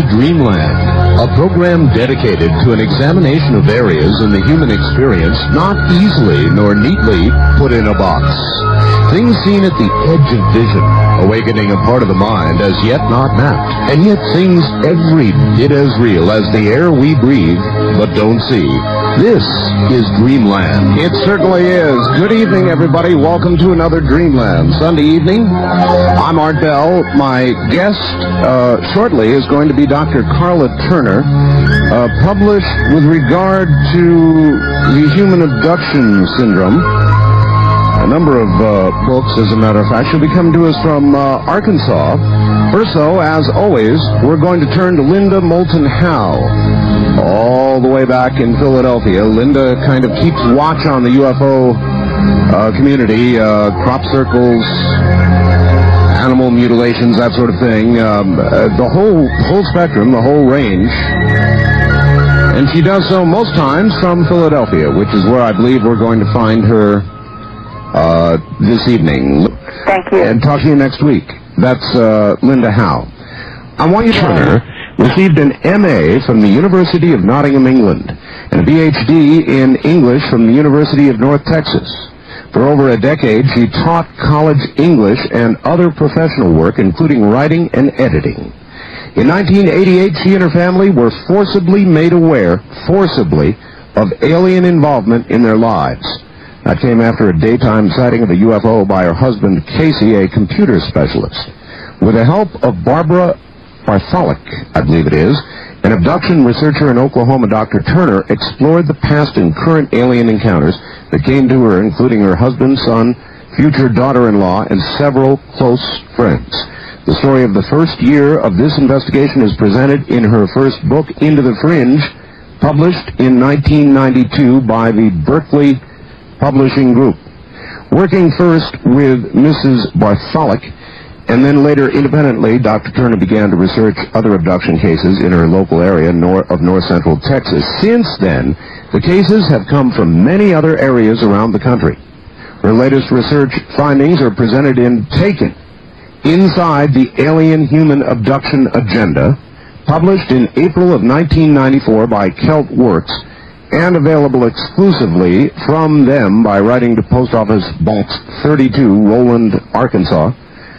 Dreamland, a program dedicated to an examination of areas in the human experience not easily nor neatly put in a box. Things seen at the edge of vision, awakening a part of the mind as yet not mapped, and yet things every bit as real as the air we breathe but don't see. This is Dreamland. It certainly is. Good evening, everybody. Welcome to another Dreamland Sunday evening. I'm Art Bell. My guest shortly is going to be Dr. Carla Turner, published with regard to the human abduction syndrome. A number of books, as a matter of fact. She'll be coming to us from Arkansas. First, though, as always, we're going to turn to Linda Moulton Howe, all the way back in Philadelphia. Linda kind of keeps watch on the UFO community, crop circles, animal mutilations, that sort of thing, the whole spectrum, the whole range. And she does so most times from Philadelphia, which is where I believe we're going to find her this evening. Thank you. And talk to you next week. That's Linda Howe. I want you to Turner received an M.A. from the University of Nottingham, England, and a Ph.D. in English from the University of North Texas. For over a decade, she taught college English and other professional work, including writing and editing. In 1988, she and her family were forcibly made aware, of alien involvement in their lives. That came after a daytime sighting of a UFO by her husband, Casey, a computer specialist. With the help of Barbara Bartholic, I believe it is, an abduction researcher in Oklahoma, Dr. Turner explored the past and current alien encounters that came to her, including her husband, son, future daughter-in-law, and several close friends. The story of the first year of this investigation is presented in her first book, Into the Fringe, published in 1992 by the Berkeley Publishing Group. Working first with Mrs. Bartholic, and then later independently, Dr. Turner began to research other abduction cases in her local area of north-central Texas. Since then, the cases have come from many other areas around the country. Her latest research findings are presented in Taken, Inside the Alien Human Abduction Agenda, published in April of 1994 by Celt Works, and available exclusively from them by writing to Post Office Box 32, Roland, Arkansas,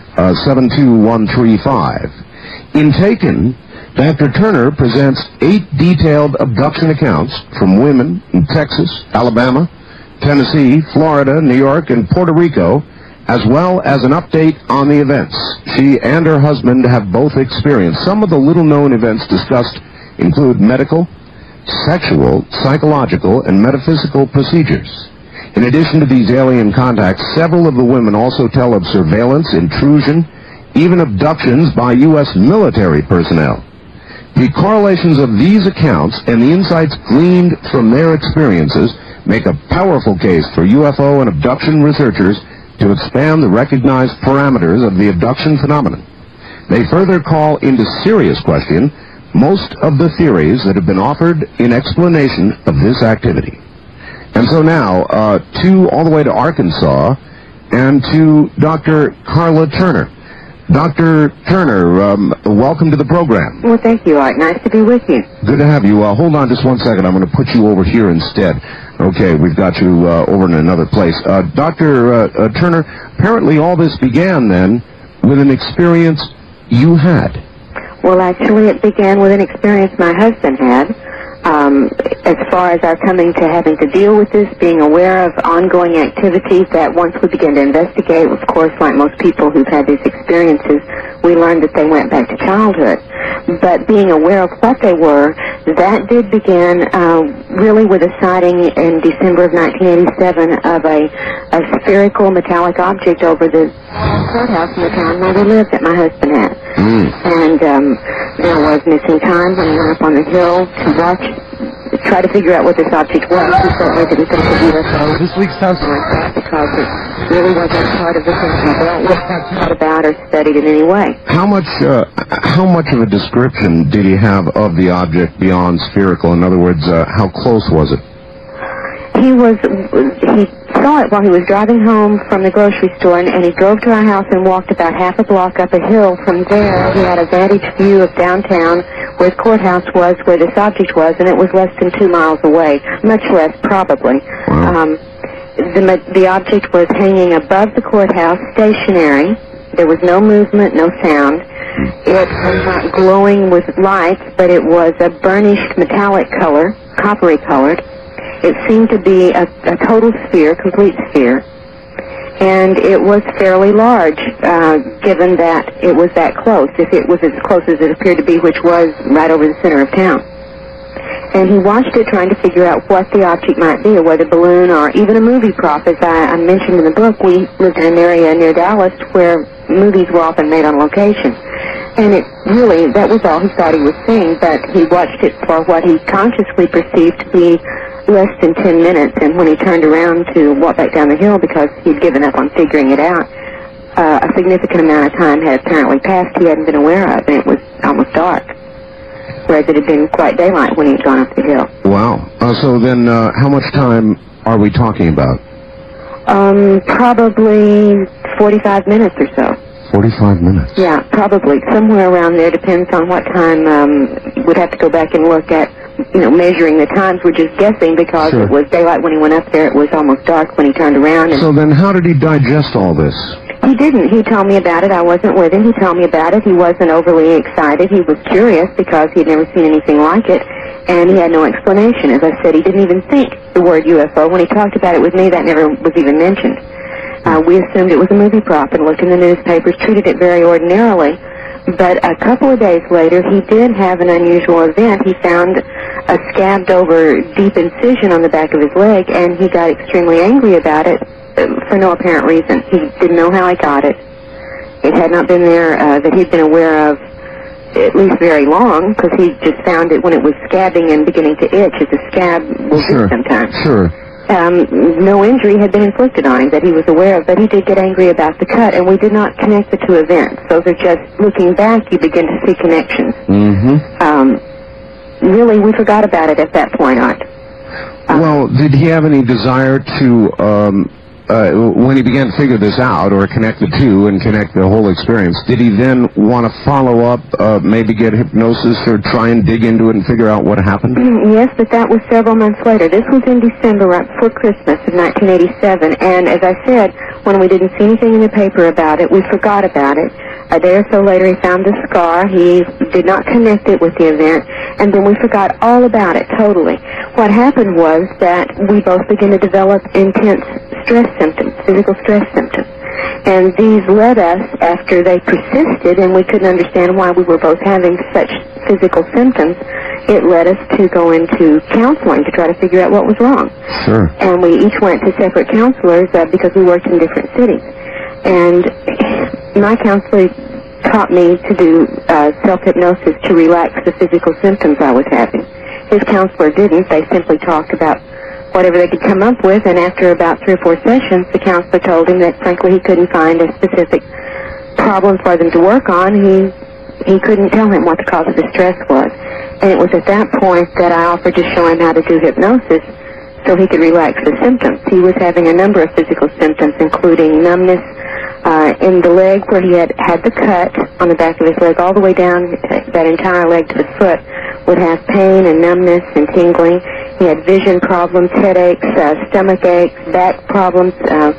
72135. In Taken, Dr. Turner presents 8 detailed abduction accounts from women in Texas, Alabama, Tennessee, Florida, New York, and Puerto Rico, as well as an update on the events she and her husband have both experienced. Some of the little-known events discussed include medical, sexual, psychological, and metaphysical procedures. In addition to these alien contacts, several of the women also tell of surveillance, intrusion, even abductions by U.S. military personnel. The correlations of these accounts and the insights gleaned from their experiences make a powerful case for UFO and abduction researchers to expand the recognized parameters of the abduction phenomenon. They further call into serious question most of the theories that have been offered in explanation of this activity. And so now, all the way to Arkansas, and to Dr. Carla Turner. Dr. Turner, welcome to the program. Well, thank you, Art. Nice to be with you. Good to have you. Hold on just one second. I'm going to put you over here instead. Okay, we've got you over in another place. Dr. Turner, apparently all this began then with an experience you had. Well, actually, it began with an experience my husband had. As far as our coming to having to deal with this, being aware of ongoing activities that once we began to investigate, of course, like most people who've had these experiences, we learned that they went back to childhood. But being aware of what they were, that did begin really with a sighting in December of 1987 of a spherical metallic object over the courthouse in the town where we lived that my husband had. And there was missing time when we went up on the hill to try to figure out what this object was. We certainly didn't think of UFO. This week's house like that because it really wasn't part of the things we dealt with, thought about, or studied in any way. How much of a description did he have of the object beyond spherical? In other words, how close was it? He saw it while he was driving home from the grocery store, and he drove to our house and walked about half a block up a hill. From there, he had a vantage view of downtown where the courthouse was, where this object was, and it was less than 2 miles away, much less probably. Wow. The object was hanging above the courthouse, stationary. There was no movement, no sound. It was not glowing with lights, but it was a burnished metallic color, coppery colored. It seemed to be a total sphere, complete sphere. And it was fairly large, given that it was that close, if it was as close as it appeared to be, which was right over the center of town. And he watched it trying to figure out what the object might be, a weather balloon or even a movie prop. As I mentioned in the book, we lived in an area near Dallas where movies were often made on location. And it really, that was all he thought he was seeing, but he watched it for what he consciously perceived to be less than 10 minutes, and when he turned around to walk back down the hill because he'd given up on figuring it out, a significant amount of time had apparently passed he hadn't been aware of, and it was almost dark, whereas it had been quite daylight when he'd gone up the hill. Wow. So then how much time are we talking about? Probably 45 minutes or so. 45 minutes. Yeah, probably. Somewhere around there. Depends on what time. We'd have to go back and look at, measuring the times. We're just guessing because Sure. It was daylight when he went up there. It was almost dark when he turned around. And So then how did he digest all this? he didn't. He told me about it. I wasn't with him. He told me about it. He wasn't overly excited. He was curious because he'd never seen anything like it, and he had no explanation. As I said, he didn't even think the word UFO. When he talked about it with me, that never was even mentioned. We assumed it was a movie prop and looked in the newspapers, treated it very ordinarily. But a couple of days later, he did have an unusual event. He found a scabbed over deep incision on the back of his leg, and he got extremely angry about it for no apparent reason. He didn't know how he got it. It had not been there that he'd been aware of at least very long, because he just found it when it was scabbing and beginning to itch, as a scab will do sometimes. Sure. No injury had been inflicted on him that he was aware of, but he did get angry about the cut, and we did not connect the two events. Those are just, looking back, you begin to see connections. Really, we forgot about it at that point, Art. Well, did he have any desire to, when he began to figure this out, or connect the two and connect the whole experience, did he then want to follow up, maybe get hypnosis or try and dig into it and figure out what happened? Yes, but that was several months later. This was in December, right before Christmas of 1987, and as I said, when we didn't see anything in the paper about it, we forgot about it. A day or so later, he found the scar. He did not connect it with the event, and then we forgot all about it, totally. What happened was that we both began to develop intense stress symptoms, physical stress symptoms. And these led us, after they persisted, and we couldn't understand why we were both having such physical symptoms, it led us to go into counseling to try to figure out what was wrong. Sure. And we each went to separate counselors because we worked in different cities. And my counselor taught me to do self-hypnosis to relax the physical symptoms I was having. His counselor didn't. They simply talked about whatever they could come up with, and after about 3 or 4 sessions, the counselor told him that, frankly, he couldn't find a specific problem for them to work on. He couldn't tell him what the cause of the stress was. And it was at that point that I offered to show him how to do hypnosis so he could relax the symptoms. He was having a number of physical symptoms, including numbness in the leg where he had the cut on the back of his leg, all the way down that entire leg to the foot, would have pain and numbness and tingling. He had vision problems, headaches, stomach aches, back problems,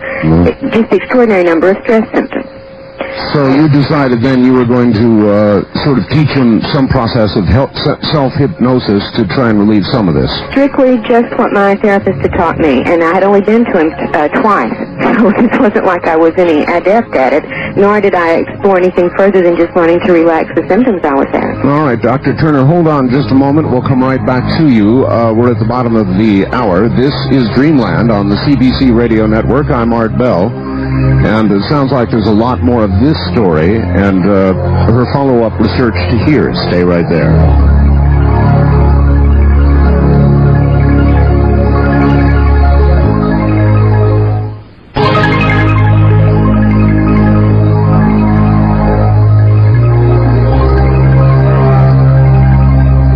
just extraordinary number of stress symptoms. So you decided then you were going to sort of teach him some process of self-hypnosis to try and relieve some of this. Strictly just what my therapist had taught me, and I had only been to him twice, so this wasn't like I was any adept at it, nor did I explore anything further than just learning to relax the symptoms I was having. All right, Dr. Turner, hold on just a moment. We'll come right back to you. We're at the bottom of the hour. This is Dreamland on the CBC Radio Network. I'm Art Bell. And it sounds like there's a lot more of this story and her follow-up research to hear. Stay right there.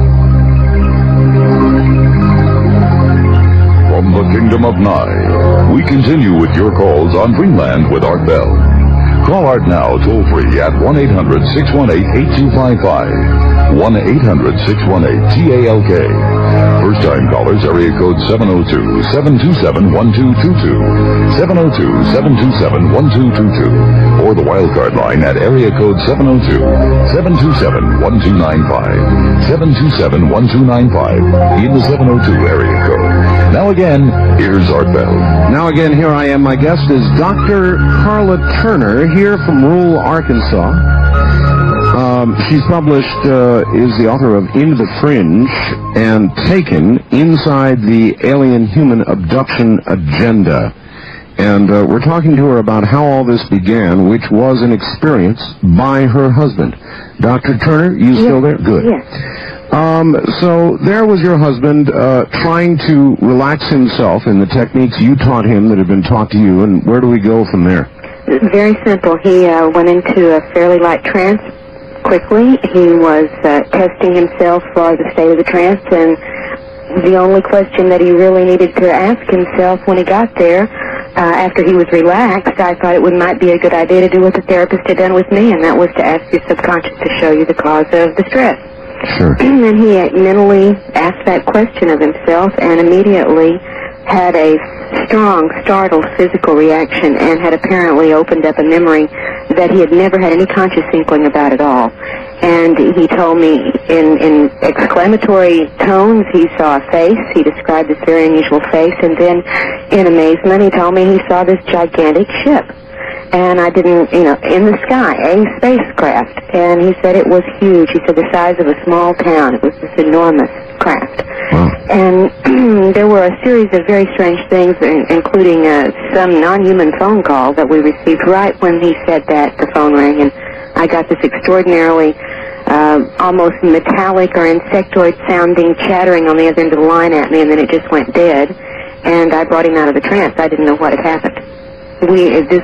From the Kingdom of Nye, We continue with your calls on Dreamland with Art Bell. Call Art now toll-free at 1-800-618-8255. 1-800-618-TALK. First-time callers, area code 702-727-1222. 702-727-1222. Or the wildcard line at area code 702-727-1295. 727-1295 in the 702 area code. Now again, here's Art Bell. Now again, here I am. My guest is Dr. Carla Turner, here from rural Arkansas. She's published, is the author of Into the Fringe and Taken, Inside the Alien Human Abduction Agenda. And we're talking to her about how all this began, which was an experience by her husband. Dr. Turner, you still there? Good. Yes. So there was your husband trying to relax himself in the techniques you taught him that had been taught to you, and where do we go from there? Very simple. He went into a fairly light trance quickly. He was testing himself for the state of the trance, and the only question that he really needed to ask himself when he got there, after he was relaxed, I thought it might be a good idea to do what the therapist had done with me, and that was to ask your subconscious to show you the cause of the stress. Sure. And he mentally asked that question of himself and immediately had a strong, startled physical reaction and had apparently opened up a memory that he had never had any conscious inkling about at all. And he told me in exclamatory tones he saw a face. He described this very unusual face, and then in amazement he told me he saw this gigantic ship. And I didn't, in the sky, a spacecraft. And he said it was huge. He said the size of a small town. It was this enormous craft. Wow. And there were a series of very strange things, including some non-human phone call that we received right when he said that. The phone rang, and I got this extraordinarily almost metallic or insectoid-sounding chattering on the other end of the line at me, and then it just went dead. And I brought him out of the trance. I didn't know what had happened. This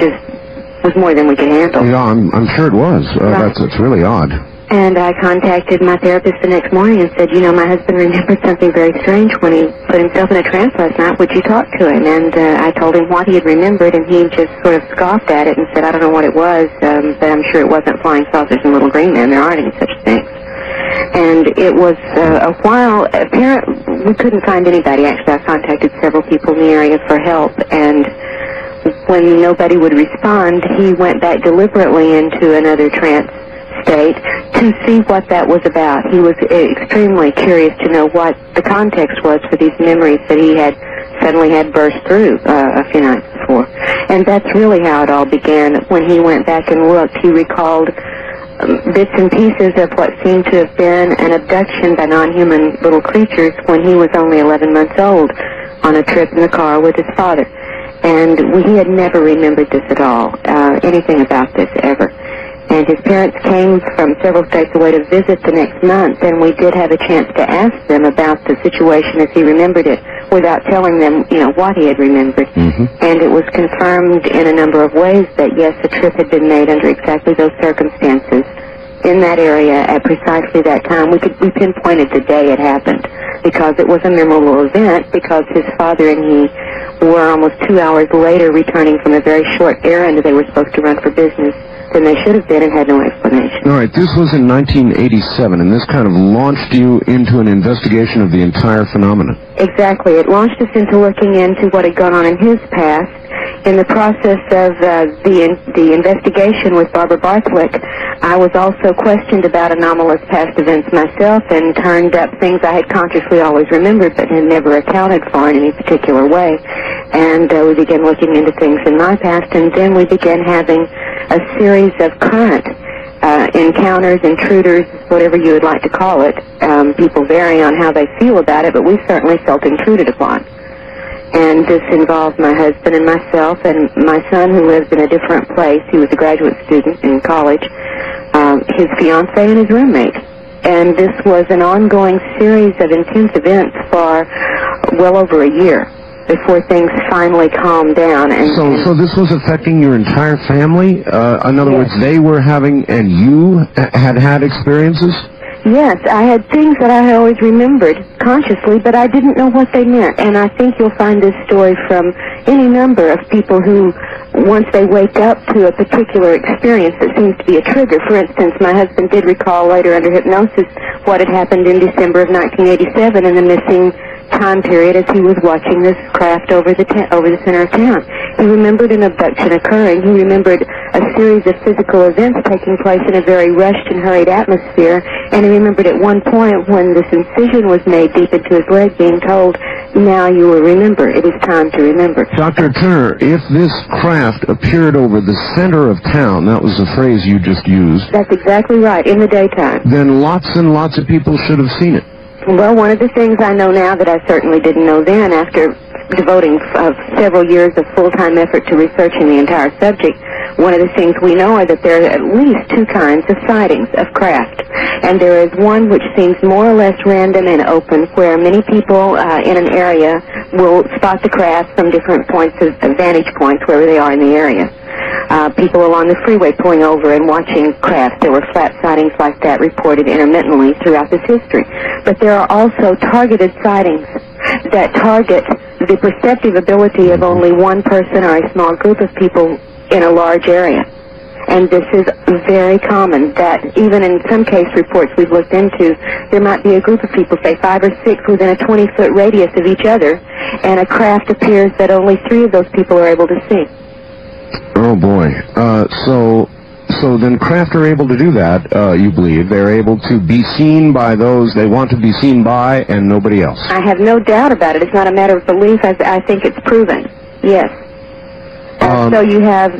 was more than we could handle. Yeah, I'm sure it was. Right. That's really odd. And I contacted my therapist the next morning and said, my husband remembered something very strange when he put himself in a trance last night. Would you talk to him? And I told him what he had remembered, and he just sort of scoffed at it and said, I don't know what it was, but I'm sure it wasn't flying saucers and little green men. There aren't any such things. And it was a while. Apparently, we couldn't find anybody. Actually, I contacted several people in the area for help, and when nobody would respond, he went back deliberately into another trance state to see what that was about. He was extremely curious to know what the context was for these memories that he had suddenly had burst through a few nights before. And that's really how it all began. When he went back and looked, he recalled bits and pieces of what seemed to have been an abduction by non-human little creatures when he was only 11 months old on a trip in the car with his father. And he had never remembered this at all, anything about this ever. And his parents came from several states away to visit the next month, and we did have a chance to ask them about the situation as he remembered it without telling them, what he had remembered. Mm-hmm. And it was confirmed in a number of ways that, yes, the trip had been made under exactly those circumstances in that area at precisely that time. We pinpointed the day it happened because it was a memorable event, because his father and he were almost 2 hours later returning from a very short errand they were supposed to run for business than they should have been and had no explanation. All right, this was in 1987, and this kind of launched you into an investigation of the entire phenomenon. Exactly. It launched us into looking into what had gone on in his past. In the process of the investigation with Barbara Barthwick, I was also questioned about anomalous past events myself and turned up things I had consciously always remembered but had never accounted for in any particular way. And we began looking into things in my past, and then we began having a series of current encounters, intruders, whatever you would like to call it. People vary on how they feel about it, but we certainly felt intruded upon. And this involved my husband and myself and my son, who lives in a different place. He was a graduate student in college, his fiancée, and his roommate. And this was an ongoing series of intense events for well over a year before things finally calmed down. And so this was affecting your entire family? In other words, they were having, and you had experiences? Yes, I had things that I had always remembered consciously, but I didn't know what they meant. And I think you'll find this story from any number of people who, once they wake up to a particular experience that seems to be a trigger. For instance, my husband did recall later under hypnosis what had happened in December of 1987 in the missing time period as he was watching this craft over the center of town. He remembered an abduction occurring. He remembered a series of physical events taking place in a very rushed and hurried atmosphere, and he remembered at one point when this incision was made deep into his leg being told, now you will remember. It is time to remember. Dr. Turner, if this craft appeared over the center of town, that was the phrase you just used. That's exactly right, in the daytime. Then lots and lots of people should have seen it. Well, one of the things I know now that I certainly didn't know then after devoting several years of full-time effort to researching the entire subject, one of the things we know are that there are at least two kinds of sightings of craft. And there is one which seems more or less random and open, where many people in an area will spot the craft from different points of vantage points wherever they are in the area. People along the freeway pulling over and watching craft. There were flat sightings like that reported intermittently throughout this history. But there are also targeted sightings that target the perceptive ability of only one person or a small group of people in a large area. And this is very common, that even in some case reports we've looked into, there might be a group of people, say 5 or 6, within a 20-foot radius of each other, and a craft appears that only 3 of those people are able to see. Oh, boy. So then craft are able to do that, you believe. They're able to be seen by those they want to be seen by and nobody else. I have no doubt about it. It's not a matter of belief. I think it's proven. Yes. So you have...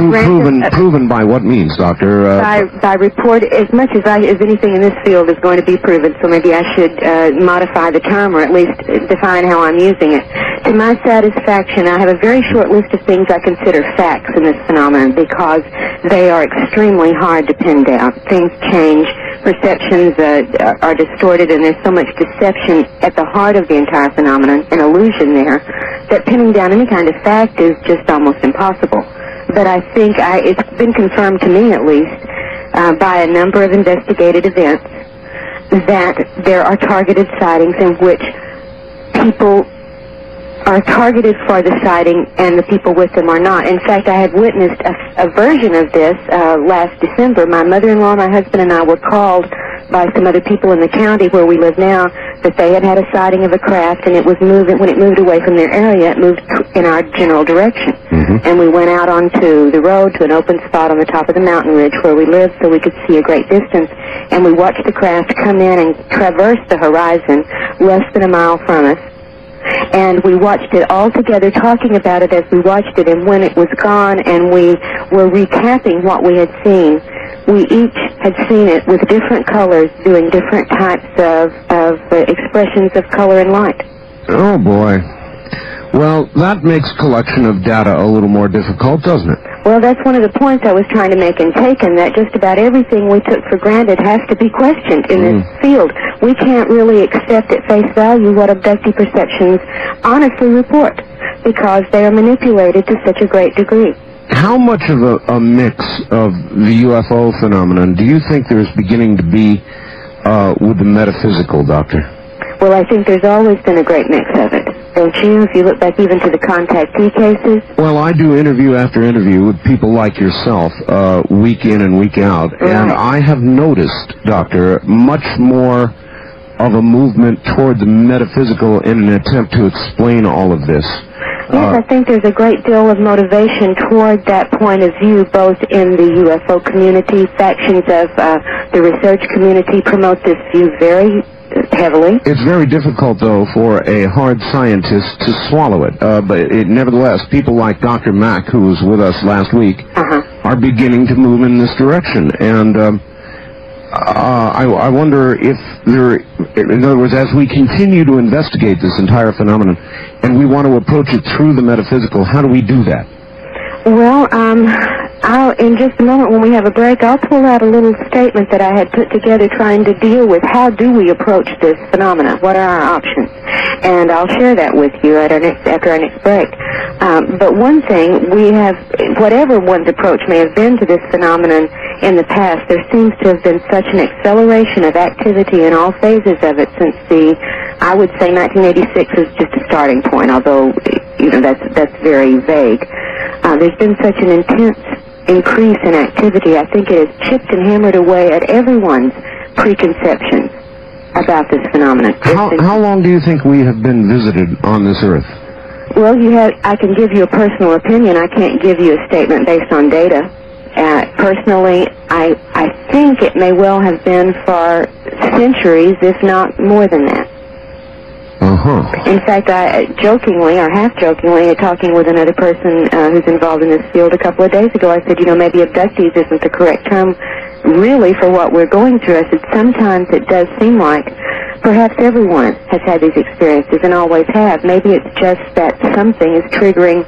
Proven by what means, Doctor? By report, as much as anything in this field is going to be proven, so maybe I should modify the term or at least define how I'm using it. To my satisfaction, I have a very short list of things I consider facts in this phenomenon because they are extremely hard to pin down. Things change, perceptions are distorted, and there's so much deception at the heart of the entire phenomenon, an illusion there, that pinning down any kind of fact is just almost impossible. But I think it's been confirmed to me, at least, by a number of investigated events, that there are targeted sightings in which people are targeted for the sighting and the people with them are not. In fact, I had witnessed a version of this last December. My mother-in-law, my husband, and I were called by some other people in the county where we live now that they had had a sighting of a craft, and it was moving. When it moved away from their area, it moved in our general direction. And we went out onto the road to an open spot on the top of the mountain ridge where we lived so we could see a great distance, and we watched the craft come in and traverse the horizon less than a mile from us. And we watched it all together, talking about it as we watched it, and when it was gone and we were recapping what we had seen, we each had seen it with different colors doing different types of expressions of color and light. Oh, boy. Well, that makes collection of data a little more difficult, doesn't it? Well, that's one of the points I was trying to make in Taken, that just about everything we took for granted has to be questioned in this field. We can't really accept at face value what abductee perceptions honestly report, because they are manipulated to such a great degree. How much of a mix of the UFO phenomenon do you think there's beginning to be with the metaphysical, Doctor? Well, I think there's always been a great mix of it, don't you? If you look back even to the contactee cases. Well, I do interview after interview with people like yourself, week in and week out, right. And I have noticed, Doctor, much more of a movement toward the metaphysical in an attempt to explain all of this. Yes, I think there's a great deal of motivation toward that point of view, both in the UFO community. Factions of the research community promote this view very heavily. It's very difficult, though, for a hard scientist to swallow it. But nevertheless, people like Dr. Mack, who was with us last week, are beginning to move in this direction. And I wonder if there, in other words, as we continue to investigate this entire phenomenon, and we want to approach it through the metaphysical, how do we do that? Well, in just a moment when we have a break, I'll pull out a little statement that I had put together trying to deal with how do we approach this phenomena, what are our options, and I'll share that with you after our next break. But one thing, we have, whatever one's approach may have been to this phenomenon, in the past. There seems to have been such an acceleration of activity in all phases of it since I would say 1986 is just a starting point, although, that's very vague. There's been such an intense increase in activity. I think it has chipped and hammered away at everyone's preconceptions about this phenomenon. How long do you think we have been visited on this earth? Well, I can give you a personal opinion. I can't give you a statement based on data. Personally, I think it may well have been for centuries, if not more than that. In fact, I jokingly, or half-jokingly, talking with another person who's involved in this field a couple of days ago, I said, maybe abductees isn't the correct term really for what we're going through. I said, sometimes it does seem like perhaps everyone has had these experiences and always have. Maybe it's just that something is triggering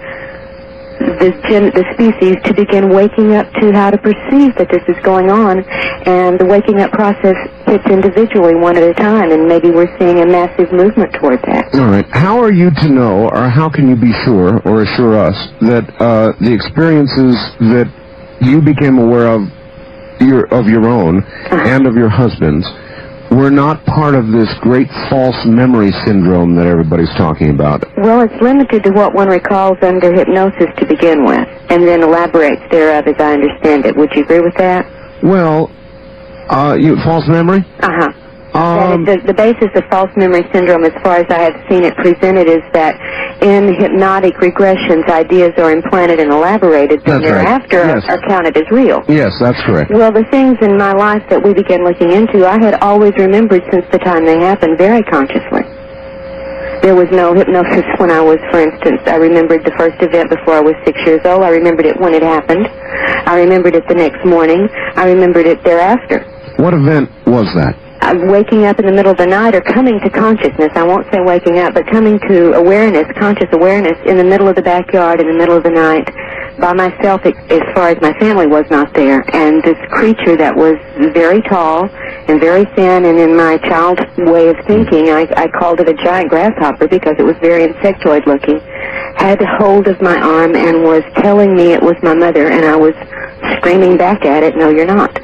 the species to begin waking up to how to perceive that this is going on, and the waking up process hits individually one at a time, and maybe we're seeing a massive movement towards that. All right. How are you to know, or how can you be sure, or assure us, that the experiences that you became aware of your own and of your husband's were not part of this great false memory syndrome that everybody's talking about? Well, it's limited to what one recalls under hypnosis to begin with, and then elaborates thereof as I understand it. Would you agree with that? Well, false memory? The basis of false memory syndrome, as far as I have seen it presented, is that in hypnotic regressions, ideas are implanted and elaborated, then thereafter are counted as real. Yes, that's correct. Well, the things in my life that we began looking into, I had always remembered since the time they happened very consciously. There was no hypnosis when I was, for instance, I remembered the first event before I was 6 years old. I remembered it when it happened. I remembered it the next morning. I remembered it thereafter. What event was that? Waking up in the middle of the night, or coming to consciousness. I won't say waking up, but coming to awareness, conscious awareness, in the middle of the backyard in the middle of the night by myself, as far as my family was not there. And this creature that was very tall and very thin, and in my child way of thinking, I called it a giant grasshopper because it was very insectoid looking, had hold of my arm and was telling me it was my mother, and I was screaming back at it, "No, you're not."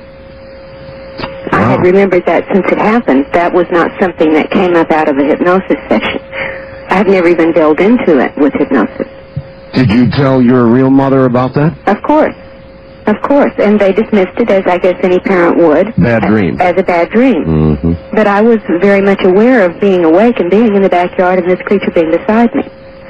I had remembered that since it happened. That was not something that came up out of a hypnosis session. I've never even delved into it with hypnosis. Did you tell your real mother about that? Of course. Of course. And they dismissed it, as I guess any parent would. Bad dream. As a bad dream. Mm-hmm. But I was very much aware of being awake and being in the backyard and this creature being beside me.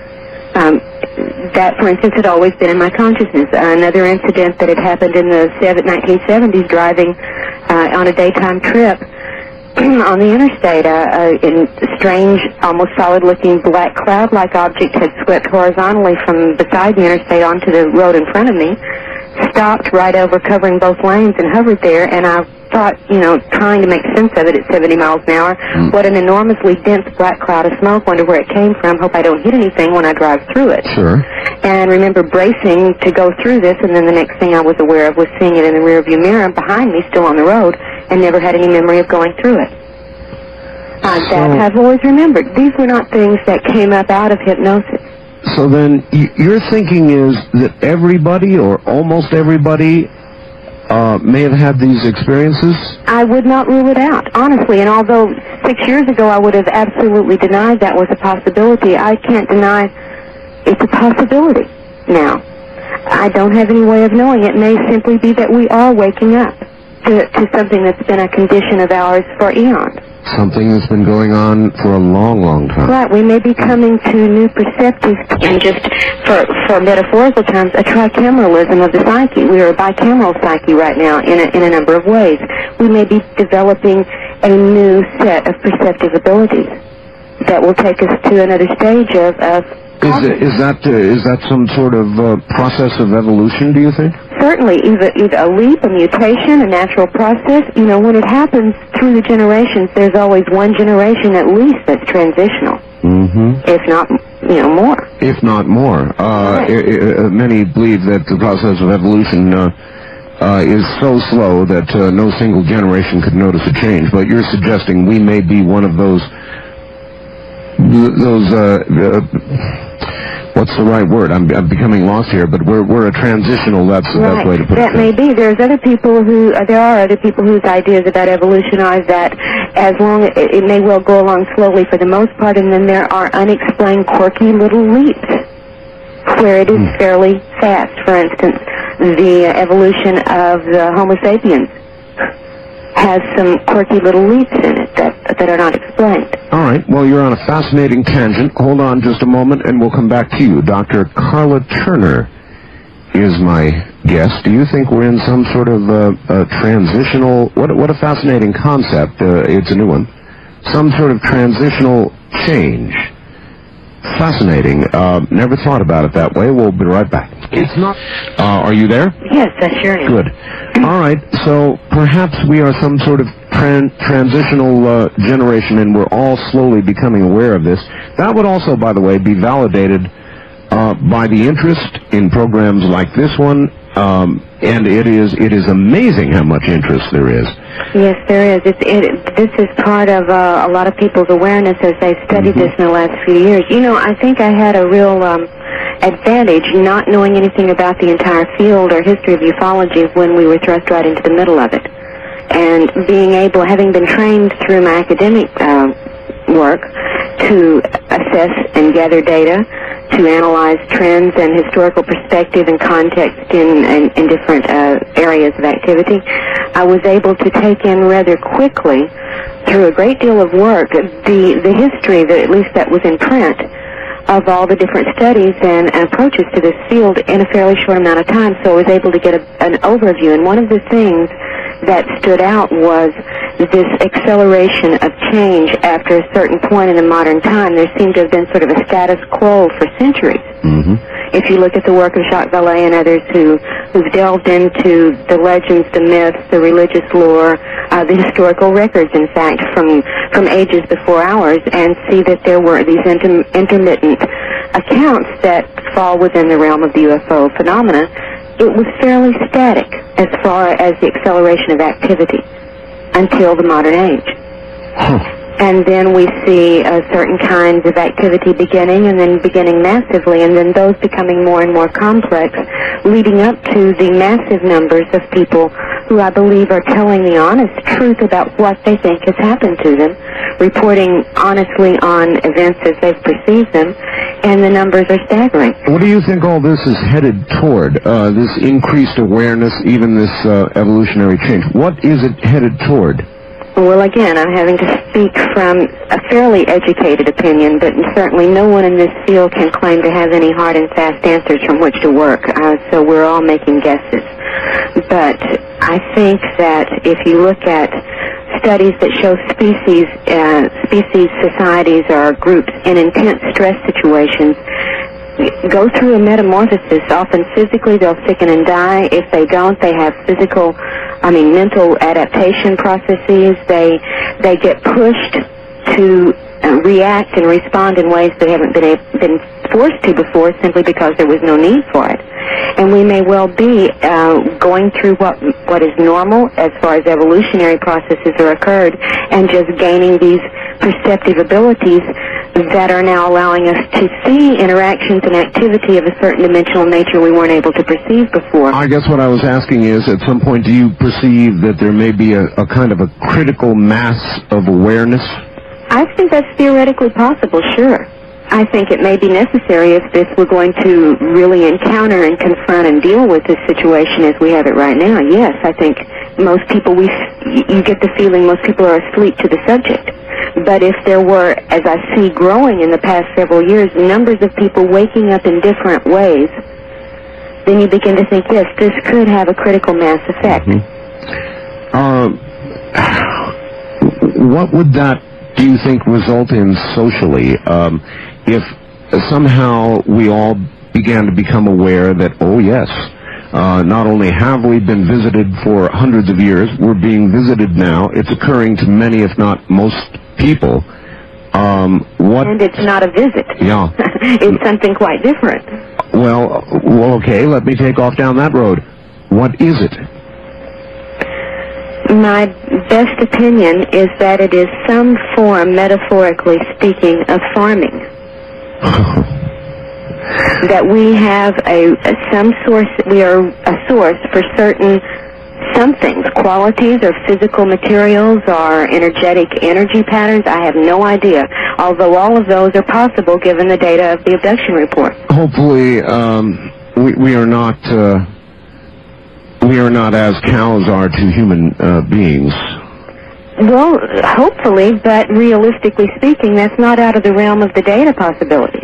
That, for instance, had always been in my consciousness. Another incident that had happened in the 1970s, driving on a daytime trip on the interstate, in a strange, almost solid-looking black cloud-like object had swept horizontally from beside the interstate onto the road in front of me, stopped right over, covering both lanes, and hovered there, and I thought, trying to make sense of it at 70 miles an hour, what an enormously dense black cloud of smoke, wonder where it came from, hope I don't hit anything when I drive through it. Sure. And remember bracing to go through this, and then the next thing I was aware of was seeing it in the rearview mirror behind me, still on the road, and never had any memory of going through it. That I've always remembered. These were not things that came up out of hypnosis. So then your thinking is that everybody, or almost everybody, may have had these experiences? I would not rule it out, honestly. And although 6 years ago I would have absolutely denied that was a possibility, I can't deny it's a possibility now. I don't have any way of knowing. It may simply be that we are waking up to something that's been a condition of ours for eons. Something that's been going on for a long, long time. Right. We may be coming to new perceptive, and just for metaphorical terms, a tricameralism of the psyche. We are a bicameral psyche right now in a number of ways. We may be developing a new set of perceptive abilities that will take us to another stage of Is that some sort of process of evolution, do you think? Certainly, either a leap, a mutation, a natural process. When it happens through the generations, there's always one generation at least that's transitional. Mm-hmm. If not, more. If not more. Right. Many believe that the process of evolution is so slow that no single generation could notice a change. But you're suggesting we may be one of those What's the right word? I'm becoming lost here, but we're a transitional, that's the best way to put it. That may be. There are other people whose ideas about evolution are that as long it may well go along slowly for the most part, and then there are unexplained quirky little leaps where it is fairly fast. For instance, the evolution of the Homo sapiens has some quirky little leaps in it that are not explained. All right. Well, you're on a fascinating tangent. Hold on just a moment, and we'll come back to you. Dr. Karla Turner is my guest. Do you think we're in some sort of transitional... What a fascinating concept. It's a new one. Some sort of transitional change. Fascinating. Never thought about it that way. We'll be right back. It's not... are you there? Yes, I sure am. Good. All right. So perhaps we are some sort of transitional generation, and we're all slowly becoming aware of this. That would also, by the way, be validated by the interest in programs like this one, and it is amazing how much interest there is. Yes, there is. This is part of a lot of people's awareness as they've studied this in the last few years. You know, I think I had a real advantage not knowing anything about the entire field or history of ufology when we were thrust right into the middle of it. And being able, having been trained through my academic work to assess and gather data, to analyze trends and historical perspective and context in different areas of activity, I was able to take in rather quickly, through a great deal of work, the history, at least that was in print, of all the different studies and approaches to this field in a fairly short amount of time. So I was able to get an overview. And one of the things that stood out was this acceleration of change after a certain point in the modern time. There seemed to have been sort of a status quo for centuries. If you look at the work of Jacques Vallée and others who've delved into the legends, the myths, the religious lore, the historical records, in fact, from ages before ours, and see that there were these intermittent accounts that fall within the realm of the UFO phenomena, it was fairly static as far as the acceleration of activity until the modern age. And then we see certain kinds of activity beginning, and then beginning massively, and then those becoming more and more complex, leading up to the massive numbers of people who I believe are telling the honest truth about what they think has happened to them, reporting honestly on events as they've perceived them, and the numbers are staggering. What do you think all this is headed toward, this increased awareness, even this evolutionary change? What is it headed toward? Well, again, I'm having to speak from a fairly educated opinion, but certainly no one in this field can claim to have any hard and fast answers from which to work, so we're all making guesses. But I think that if you look at studies that show species societies or groups in intense stress situations go through a metamorphosis. Often physically they'll sicken and die. If they don't, they have mental adaptation processes. They get pushed to react and respond in ways they haven't been forced to before, simply because there was no need for it. And we may well be going through what is normal as far as evolutionary processes are occurred, and just gaining these perceptive abilities that are now allowing us to see interactions and activity of a certain dimensional nature we weren't able to perceive before. I guess what I was asking is, at some point, do you perceive that there may be a kind of a critical mass of awareness? I think that's theoretically possible, sure. I think it may be necessary if we're going to really encounter and confront and deal with this situation as we have it right now. Yes, I think most people, you get the feeling most people are asleep to the subject. But if there were, as I see growing in the past several years, numbers of people waking up in different ways, then you begin to think, yes, this could have a critical mass effect. What would that, do you think, result in socially? If somehow we all began to become aware that, oh yes, not only have we been visited for hundreds of years, we're being visited now. It's occurring to many, if not most people. And it's not a visit. Yeah. It's something quite different. Well, okay, let me take off down that road. What is it? My best opinion is that it is some form, metaphorically speaking, of farming. that we have some source, we are a source for certain somethings, qualities or physical materials or energetic energy patterns. I have no idea, although all of those are possible given the data of the abduction report. Hopefully, we are not as cows are to human beings. Well, hopefully, but realistically speaking, that's not out of the realm of the data possibilities.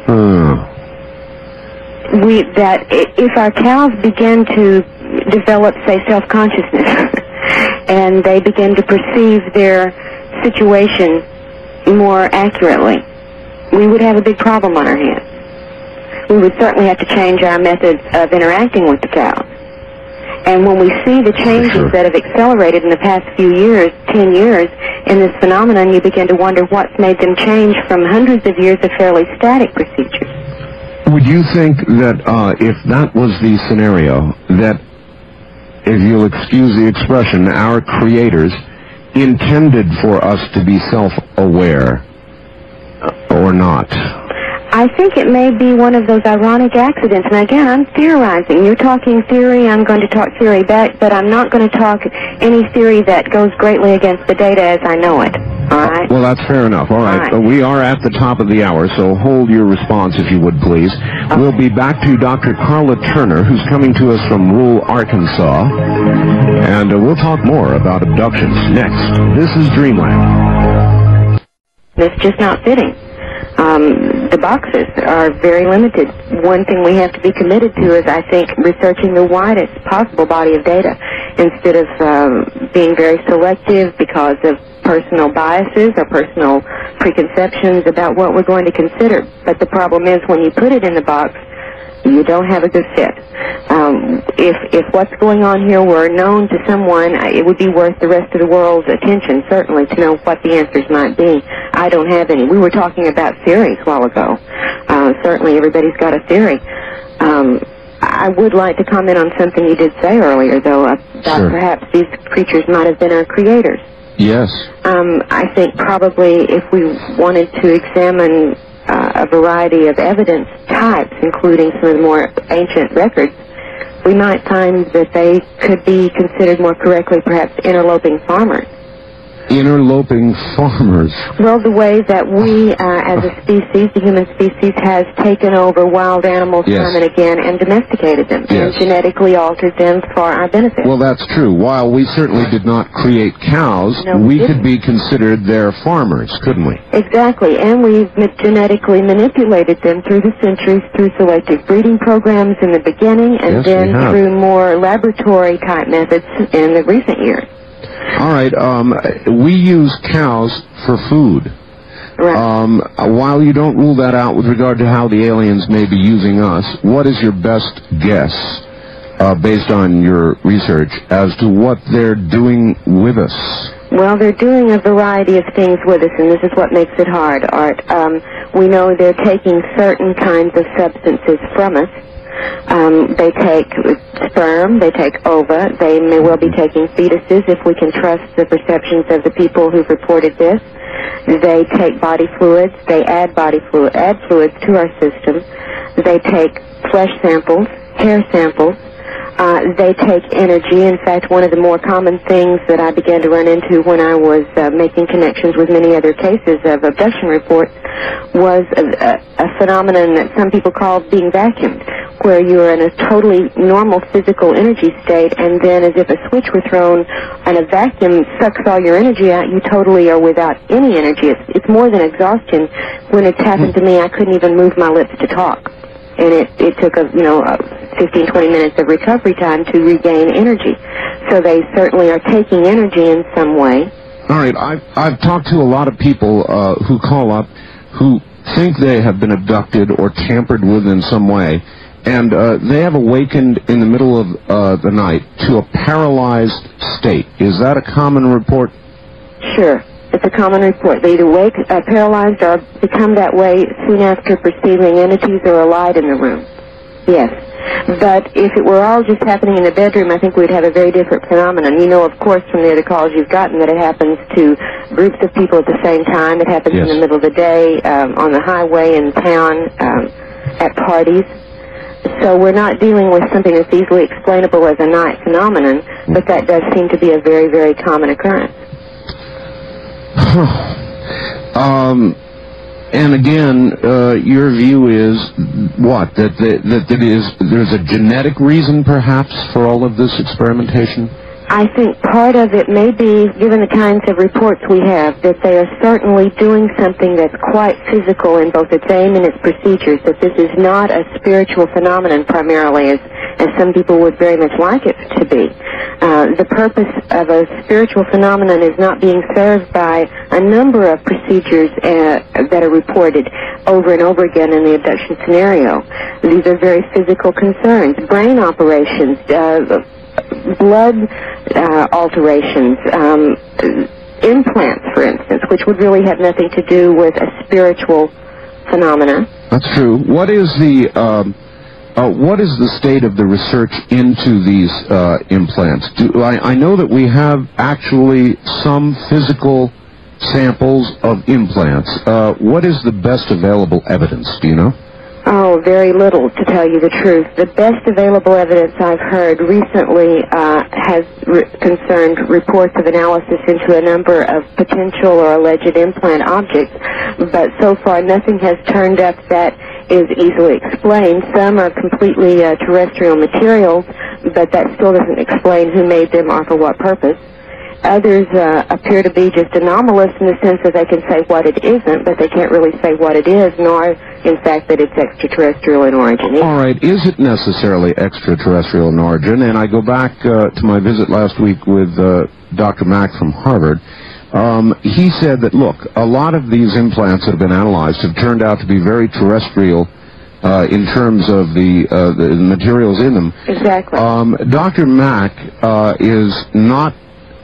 That if our cows begin to develop, say, self-consciousness, and they begin to perceive their situation more accurately, we would have a big problem on our hands. We would certainly have to change our methods of interacting with the cows. And when we see the changes that have accelerated in the past few years, 10 years, in this phenomenon, you begin to wonder what's made them change from hundreds of years of fairly static procedures. Would you think that if that was the scenario, that, if you'll excuse the expression, our creators intended for us to be self-aware or not? I think it may be one of those ironic accidents. And again, I'm theorizing. You're talking theory, I'm going to talk theory back, but I'm not going to talk any theory that goes greatly against the data as I know it. All right? Well, that's fair enough. All right. We are at the top of the hour, so hold your response if you would, please. Okay. We'll be back to Dr. Carla Turner, who's coming to us from rural Arkansas, and we'll talk more about abductions next. This is Dreamland. It's just not fitting. The boxes are very limited. One thing we have to be committed to is, I think, researching the widest possible body of data instead of being very selective because of personal biases or personal preconceptions about what we're going to consider. But the problem is, when you put it in the box, you don't have a good fit. If what's going on here were known to someone, it would be worth the rest of the world's attention, certainly, to know what the answers might be. I don't have any. We were talking about theories a while ago. Certainly everybody's got a theory. I would like to comment on something you did say earlier, though, about perhaps these creatures might have been our creators. Yes. I think probably if we wanted to examine a variety of evidence types, including some of the more ancient records, we might find that they could be considered more correctly perhaps interloping farmers. Interloping farmers? Well, the way that we, as a species, the human species, has taken over wild animals time and again and domesticated them and genetically altered them for our benefit. Well, that's true. While we certainly did not create cows, we could be considered their farmers, couldn't we? Exactly, and we've genetically manipulated them through the centuries through selective breeding programs in the beginning and then through more laboratory-type methods in the recent years. All right, we use cows for food. Right. While you don't rule that out with regard to how the aliens may be using us, what is your best guess, based on your research, as to what they're doing with us? Well, they're doing a variety of things with us, and this is what makes it hard, Art. We know they're taking certain kinds of substances from us. They take sperm, they take ova, they may well be taking fetuses if we can trust the perceptions of the people who've reported this. They take body fluids, they add fluids to our system. They take flesh samples, hair samples. They take energy. In fact, one of the more common things that I began to run into when I was making connections with many other cases of abduction reports was a phenomenon that some people call being vacuumed, where you're in a totally normal physical energy state, and then as if a switch were thrown and a vacuum sucks all your energy out, you totally are without any energy. It's more than exhaustion. When it's happened to me, I couldn't even move my lips to talk. And it took 15, 20 minutes of recovery time to regain energy. So they certainly are taking energy in some way. All right, I've talked to a lot of people who call up who think they have been abducted or tampered with in some way, and they have awakened in the middle of the night to a paralyzed state. Is that a common report? Sure. It's a common report. They either wake paralyzed or become that way soon after perceiving entities or a light in the room. Yes. But if it were all just happening in the bedroom, I think we'd have a very different phenomenon. You know, of course, from the other calls you've gotten that it happens to groups of people at the same time. It happens in the middle of the day, on the highway, in town, at parties. So we're not dealing with something that's easily explainable as a night phenomenon, but that does seem to be a very, very common occurrence. And again, your view is what? That there's a genetic reason, perhaps, for all of this experimentation? I think part of it may be, given the kinds of reports we have, that they are certainly doing something that's quite physical in both its aim and its procedures, that this is not a spiritual phenomenon primarily, as some people would very much like it to be. The purpose of a spiritual phenomenon is not being served by a number of procedures that are reported over and over again in the abduction scenario. These are very physical concerns, brain operations, blood alterations, implants, for instance, which would really have nothing to do with a spiritual phenomena. That's true. What is the state of the research into these implants? I know that we have actually some physical samples of implants. What is the best available evidence? Do you know? Oh, very little, to tell you the truth. The best available evidence I've heard recently has concerned reports of analysis into a number of potential or alleged implant objects, but so far nothing has turned up that is easily explained. Some are completely terrestrial materials, but that still doesn't explain who made them or for what purpose. Others appear to be just anomalous in the sense that they can say what it isn't, but they can't really say what it is, nor, in fact, that it's extraterrestrial in origin. All right. Is it necessarily extraterrestrial in origin? And I go back to my visit last week with Dr. Mack from Harvard. He said that, look, a lot of these implants that have been analyzed have turned out to be very terrestrial in terms of the materials in them. Exactly. Dr. Mack is not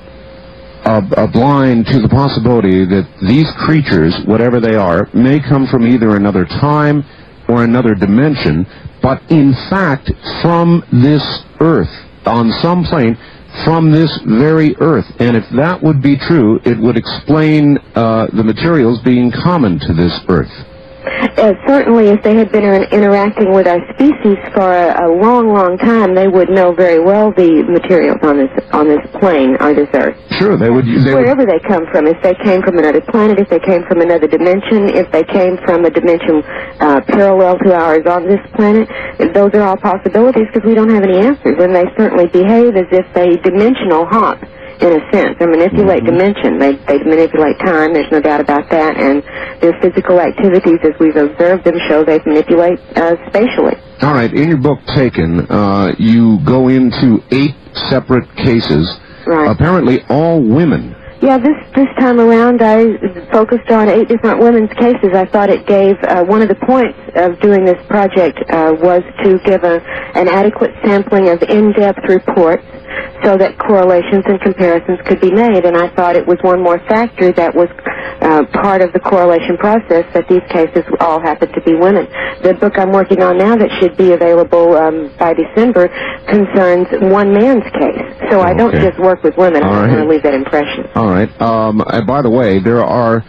blind to the possibility that these creatures, whatever they are, may come from either another time or another dimension, but in fact from this Earth, on some plane, from this very Earth. And if that would be true, it would explain the materials being common to this Earth. Certainly, if they had been interacting with our species for a long, long time, they would know very well the materials on this plane, or this Earth. Sure, they would. Wherever they come from, if they came from another planet, if they came from another dimension, if they came from a dimension parallel to ours on this planet, those are all possibilities because we don't have any answers, and they certainly behave as if they dimensional hop. In a sense, they manipulate dimension. They manipulate time. There's no doubt about that. And their physical activities, as we've observed them, show they manipulate spatially. All right. In your book, Taken, you go into 8 separate cases. Right. Apparently, all women. Yeah, this time around, I focused on 8 different women's cases. I thought it gave one of the points of doing this project was to give an adequate sampling of in-depth reports, so that correlations and comparisons could be made. And I thought it was one more factor that was part of the correlation process, that these cases all happen to be women. The book I'm working on now that should be available by December concerns one man's case. So I don't just work with women. I don't want to leave that impression. All right. By the way, there are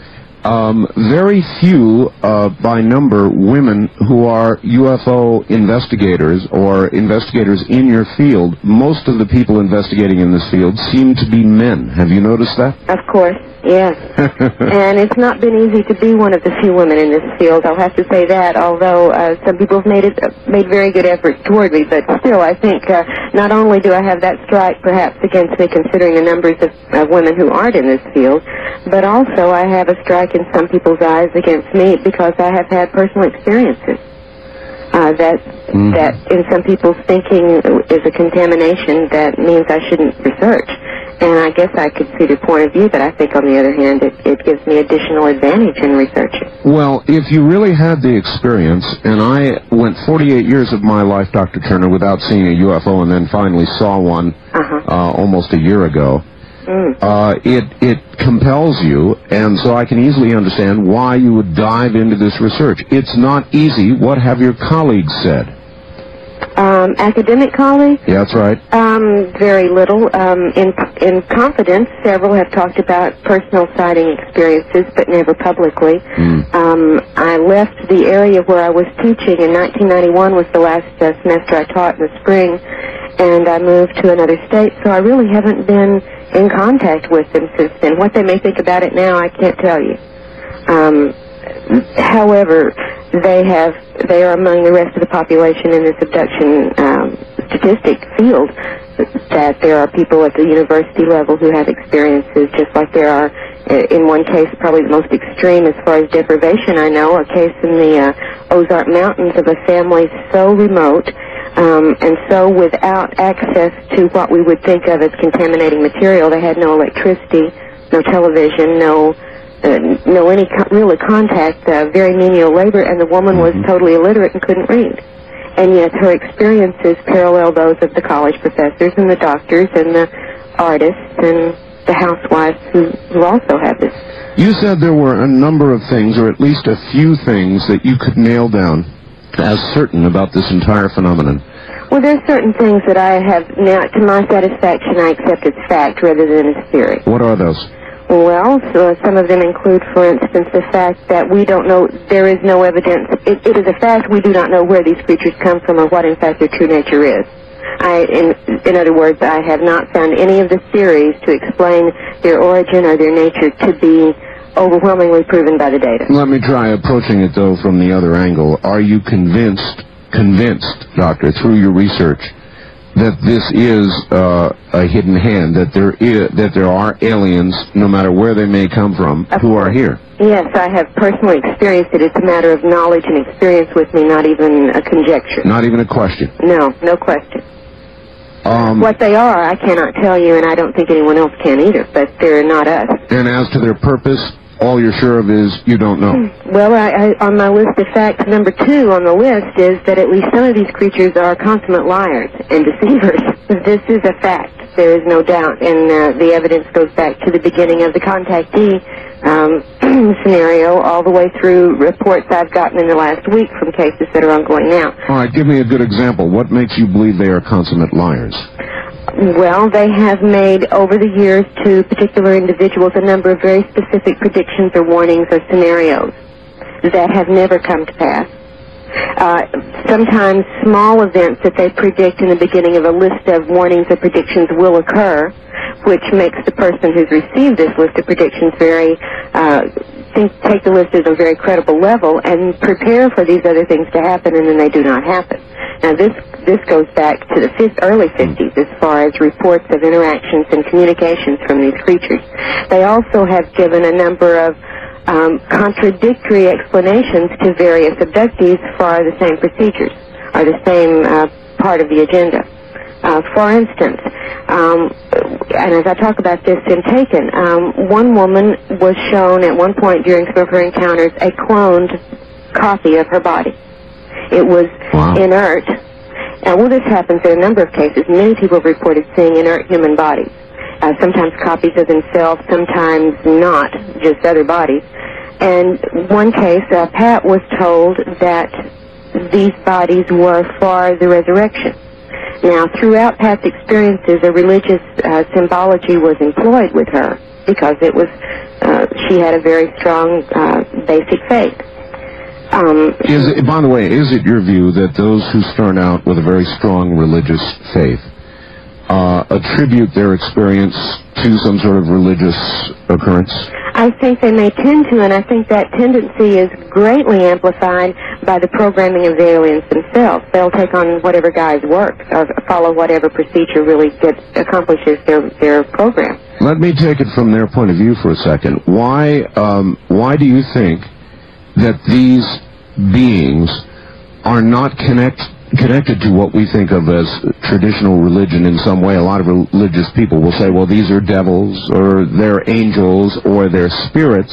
very few by number women who are UFO investigators or investigators in your field. Most of the people investigating in this field seem to be men. Have you noticed that? Of course, yes. And it's not been easy to be one of the few women in this field, I'll have to say that, although some people have made very good efforts toward me, but still I think not only do I have that strike perhaps against me considering the numbers of women who aren't in this field, but also I have a strike in some people's eyes against me because I have had personal experiences that in some people's thinking is a contamination that means I shouldn't research. And I guess I could see the point of view, but I think on the other hand it gives me additional advantage in researching. Well, if you really had the experience, and I went 48 years of my life, Dr. Turner, without seeing a UFO and then finally saw one almost a year ago, it compels you, and so I can easily understand why you would dive into this research. It's not easy. What have your colleagues said? Academic colleagues? Yeah, that's right. Very little. In confidence, several have talked about personal sighting experiences, but never publicly. I left the area where I was teaching in 1991 was the last semester I taught in the spring, and I moved to another state, so I really haven't been in contact with them since then. What they may think about it now, I can't tell you. However, they are among the rest of the population in this abduction statistic field, that there are people at the university level who have experiences, just like there are, in one case, probably the most extreme as far as deprivation I know, a case in the Ozark Mountains of a family so remote and so without access to what we would think of as contaminating material. They had no electricity, no television, no any really contact, very menial labor, and the woman was totally illiterate and couldn't read. And yet her experiences parallel those of the college professors and the doctors and the artists and the housewives who also have this. You said there were a number of things, or at least a few things, that you could nail down as certain about this entire phenomenon. Well, there are certain things that I have now, to my satisfaction, I accept as fact rather than as theory. What are those? Well, so some of them include, for instance, the fact that we don't know, there is no evidence. It is a fact we do not know where these creatures come from or what, in fact, their true nature is. In other words, I have not found any of the theories to explain their origin or their nature to be overwhelmingly proven by the data. Let me try approaching it, though, from the other angle. Are you convinced, Doctor, through your research, that this is a hidden hand, that there are aliens, no matter where they may come from, who are here? Yes, I have personally experienced it. It's a matter of knowledge and experience with me, not even a conjecture. Not even a question? No, no question. What they are, I cannot tell you, and I don't think anyone else can either, but they're not us. And as to their purpose, all you're sure of is you don't know? Well, on my list of facts, number 2 on the list is that at least some of these creatures are consummate liars and deceivers. This is a fact. There is no doubt. And the evidence goes back to the beginning of the contactee scenario all the way through reports I've gotten in the last week from cases that are ongoing now. All right, give me a good example. What makes you believe they are consummate liars? Well, they have made, over the years, to particular individuals, a number of very specific predictions or warnings or scenarios that have never come to pass. Sometimes small events that they predict in the beginning of a list of warnings or predictions will occur, which makes the person who's received this list of predictions take the list as a very credible level and prepare for these other things to happen, and then they do not happen. Now, this goes back to the early 50s as far as reports of interactions and communications from these creatures. They also have given a number of contradictory explanations to various abductees for the same procedures or the same part of the agenda. For instance, and as I talk about this in Taken, one woman was shown at one point during some of her encounters a cloned copy of her body. It was inert. Well, this happens in a number of cases. Many people have reported seeing inert human bodies. Sometimes copies of themselves, sometimes not, just other bodies. And one case, Pat was told that these bodies were for the resurrection. Now, throughout Pat's experiences, a religious symbology was employed with her because it was she had a very strong basic faith. By the way, is it your view that those who start out with a very strong religious faith attribute their experience to some sort of religious occurrence? I think they may tend to, and I think that tendency is greatly amplified by the programming of the aliens themselves. They'll take on whatever guise works or follow whatever procedure really accomplishes their program. Let me take it from their point of view for a second. Why do you think that these beings are not connected to what we think of as traditional religion in some way? A lot of religious people will say, well, these are devils, or they're angels, or they're spirits,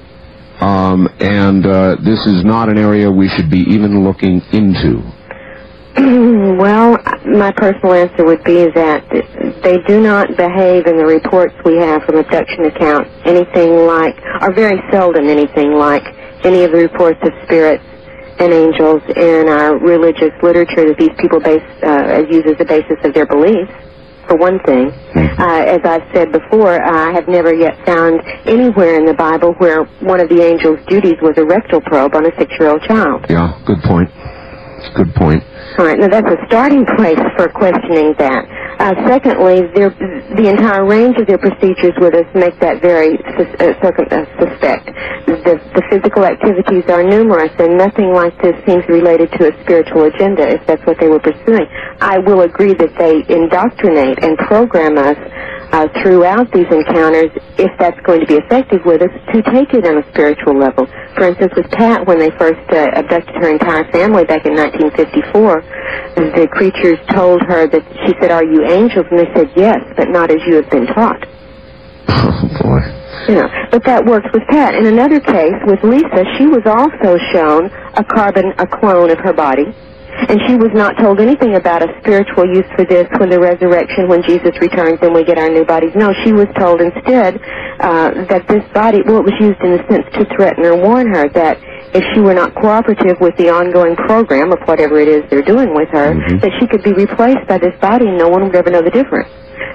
and this is not an area we should be even looking into. Well, my personal answer would be that they do not behave in the reports we have from abduction accounts anything like, or very seldom anything like, any of the reports of spirits and angels in our religious literature that these people use as the basis of their beliefs, for one thing. As I've said before, I have never yet found anywhere in the Bible where one of the angels' duties was a rectal probe on a 6-year-old child. Yeah, good point. Good point. All right, now that's a starting place for questioning that. Secondly, the entire range of their procedures with us make that very suspect. The physical activities are numerous, and nothing like this seems related to a spiritual agenda, if that's what they were pursuing. I will agree that they indoctrinate and program us throughout these encounters, if that's going to be effective with us, to take it on a spiritual level. For instance, with Pat, when they first abducted her entire family back in 1954, the creatures told her that, she said, "Are you angels?" And they said, "Yes, but not as you have been taught." Oh, boy. You know, but that works with Pat. In another case, with Lisa, she was also shown a clone of her body. And she was not told anything about a spiritual use for this when the resurrection, when Jesus returns and we get our new bodies. No, she was told instead that this body, well, it was used in a sense to threaten or warn her that if she were not cooperative with the ongoing program of whatever it is they're doing with her, that she could be replaced by this body and no one would ever know the difference.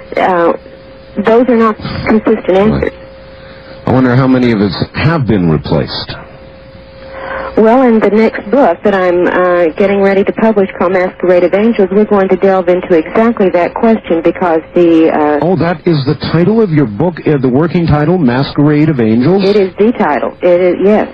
Those are not consistent answers. I wonder how many of us have been replaced. Well, in the next book that I'm getting ready to publish called Masquerade of Angels, we're going to delve into exactly that question because the... Oh, that is the title of your book, the working title, Masquerade of Angels? It is the title. It is, yes.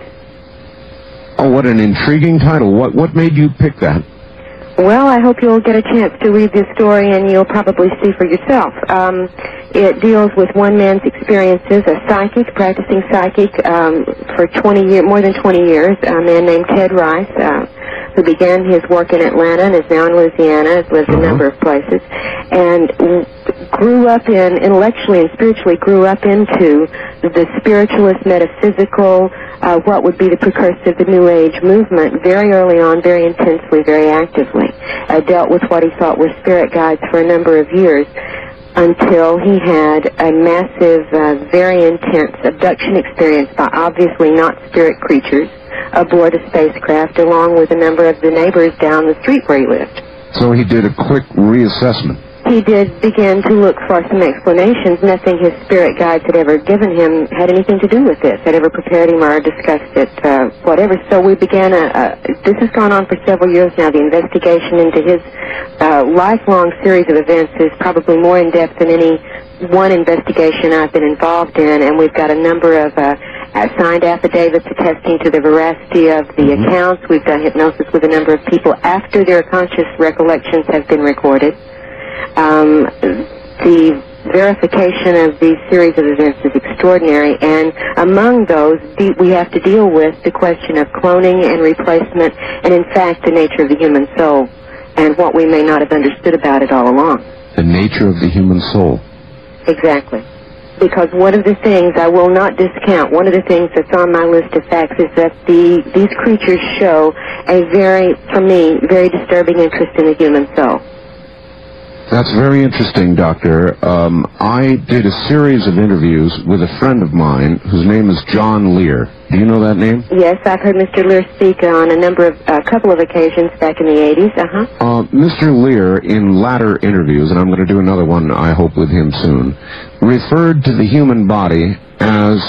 Oh, what an intriguing title. What made you pick that? Well, I hope you'll get a chance to read this story and you'll probably see for yourself. It deals with one man's experiences, a psychic, practicing psychic for more than 20 years, a man named Ted Rice, who began his work in Atlanta and is now in Louisiana, has lived a number of places, and grew up intellectually and spiritually grew up into the spiritualist, metaphysical, what would be the precursor of the New Age movement very early on, very intensely, very actively. Dealt with what he thought were spirit guides for a number of years until he had a massive, very intense abduction experience by obviously not spirit creatures aboard a spacecraft along with a number of the neighbors down the street where he lived. So he did a quick reassessment. He did begin to look for some explanations. Nothing his spirit guides had ever given him had anything to do with this, had ever prepared him or discussed it, whatever. So we began this has gone on for several years now. The investigation into his lifelong series of events is probably more in-depth than any one investigation I've been involved in, and we've got a number of signed affidavits attesting to the veracity of the accounts. We've done hypnosis with a number of people after their conscious recollections have been recorded. The verification of these series of events is extraordinary, and among those, we have to deal with the question of cloning and replacement, and in fact, the nature of the human soul, and what we may not have understood about it all along. The nature of the human soul. Exactly. Because one of the things I will not discount, one of the things that's on my list of facts is that these creatures show a for me, very disturbing interest in the human soul. That's very interesting, Doctor. I did a series of interviews with a friend of mine whose name is John Lear. Do you know that name? Yes, I've heard Mr. Lear speak on a couple of occasions back in the 80s. Mr. Lear, in latter interviews, and I'm going to do another one, I hope, with him soon, referred to the human body as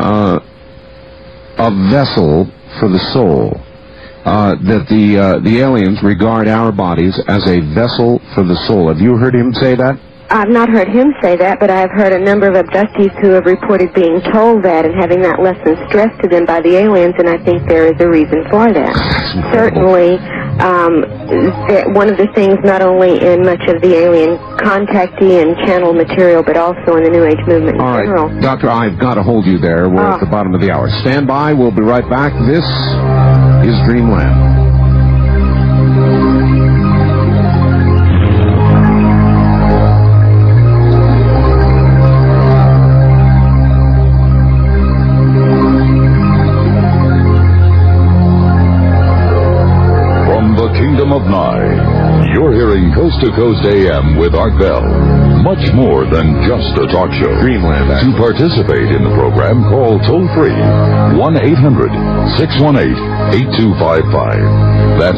a vessel for the soul. That the aliens regard our bodies as a vessel for the soul. Have you heard him say that? I've not heard him say that, but I've heard a number of abductees who have reported being told that and having that lesson stressed to them by the aliens, and I think there is a reason for that. Certainly, one of the things not only in much of the alien contactee and channel material, but also in the New Age movement in general. All right, Doctor, I've got to hold you there. We're at the bottom of the hour. Stand by. We'll be right back. This is Dreamland. Of Nye, you're hearing on Coast to Coast AM with Art Bell. Much more than just a talk show. Dreamland. To participate in the program, call toll-free 1-800-618-8255. That's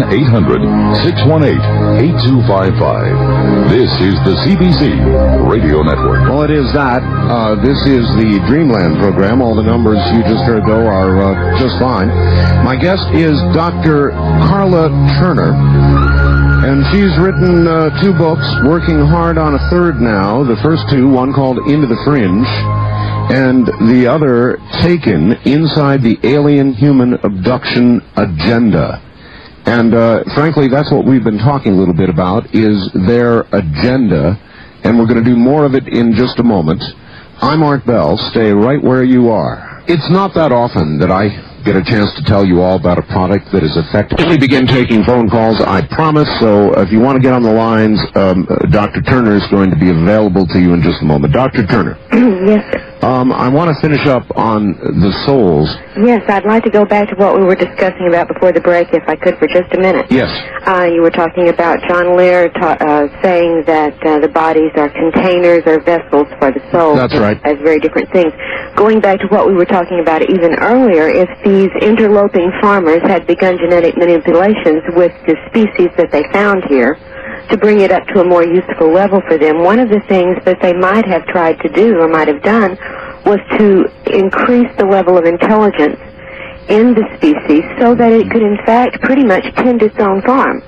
1-800-618-8255. This is the CBC Radio Network. Well, it is that. This is the Dreamland program. All the numbers you just heard, though, are just fine. My guest is Dr. Carla Turner, and she's written 2 books, working hard on a 3rd now. The first 2, one called Into the Fringe, and the other, Taken, Inside the Alien Human Abduction Agenda. And frankly, that's what we've been talking a little bit about, is their agenda, and we're going to do more of it in just a moment. I'm Art Bell. Stay right where you are. It's not that often that I get a chance to tell you all about a product that is effective. We begin taking phone calls, I promise, so if you want to get on the lines, Dr. Turner is going to be available to you in just a moment. Dr. Turner. Yes, sir. I want to finish up on the souls. Yes, I'd like to go back to what we were discussing about before the break, if I could, for just a minute. Yes. You were talking about John Lear saying that the bodies are containers or vessels for the soul. That's right. As very different things. Going back to what we were talking about even earlier, if these interloping farmers had begun genetic manipulations with the species that they found here, to bring it up to a more useful level for them, one of the things that they might have tried to do or might have done was to increase the level of intelligence in the species so that it could in fact pretty much tend its own farm.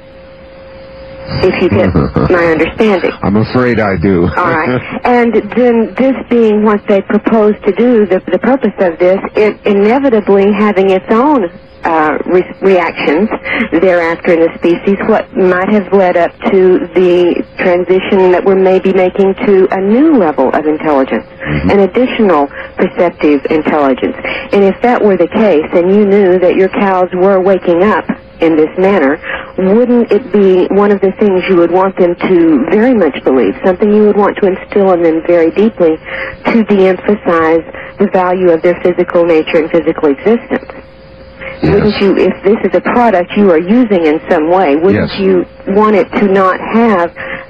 If you get my understanding. I'm afraid I do. All right. And then this being what they propose to do, the purpose of this, it inevitably having its own reactions thereafter in the species, what might have led up to the transition that we're maybe making to a new level of intelligence, an additional perceptive intelligence. And if that were the case, and you knew that your cows were waking up in this manner, wouldn't it be one of the things you would want them to very much believe, something you would want to instill in them very deeply, to de-emphasize the value of their physical nature and physical existence? Yes. Wouldn't you, if this is a product you are using in some way, wouldn't you want it to not have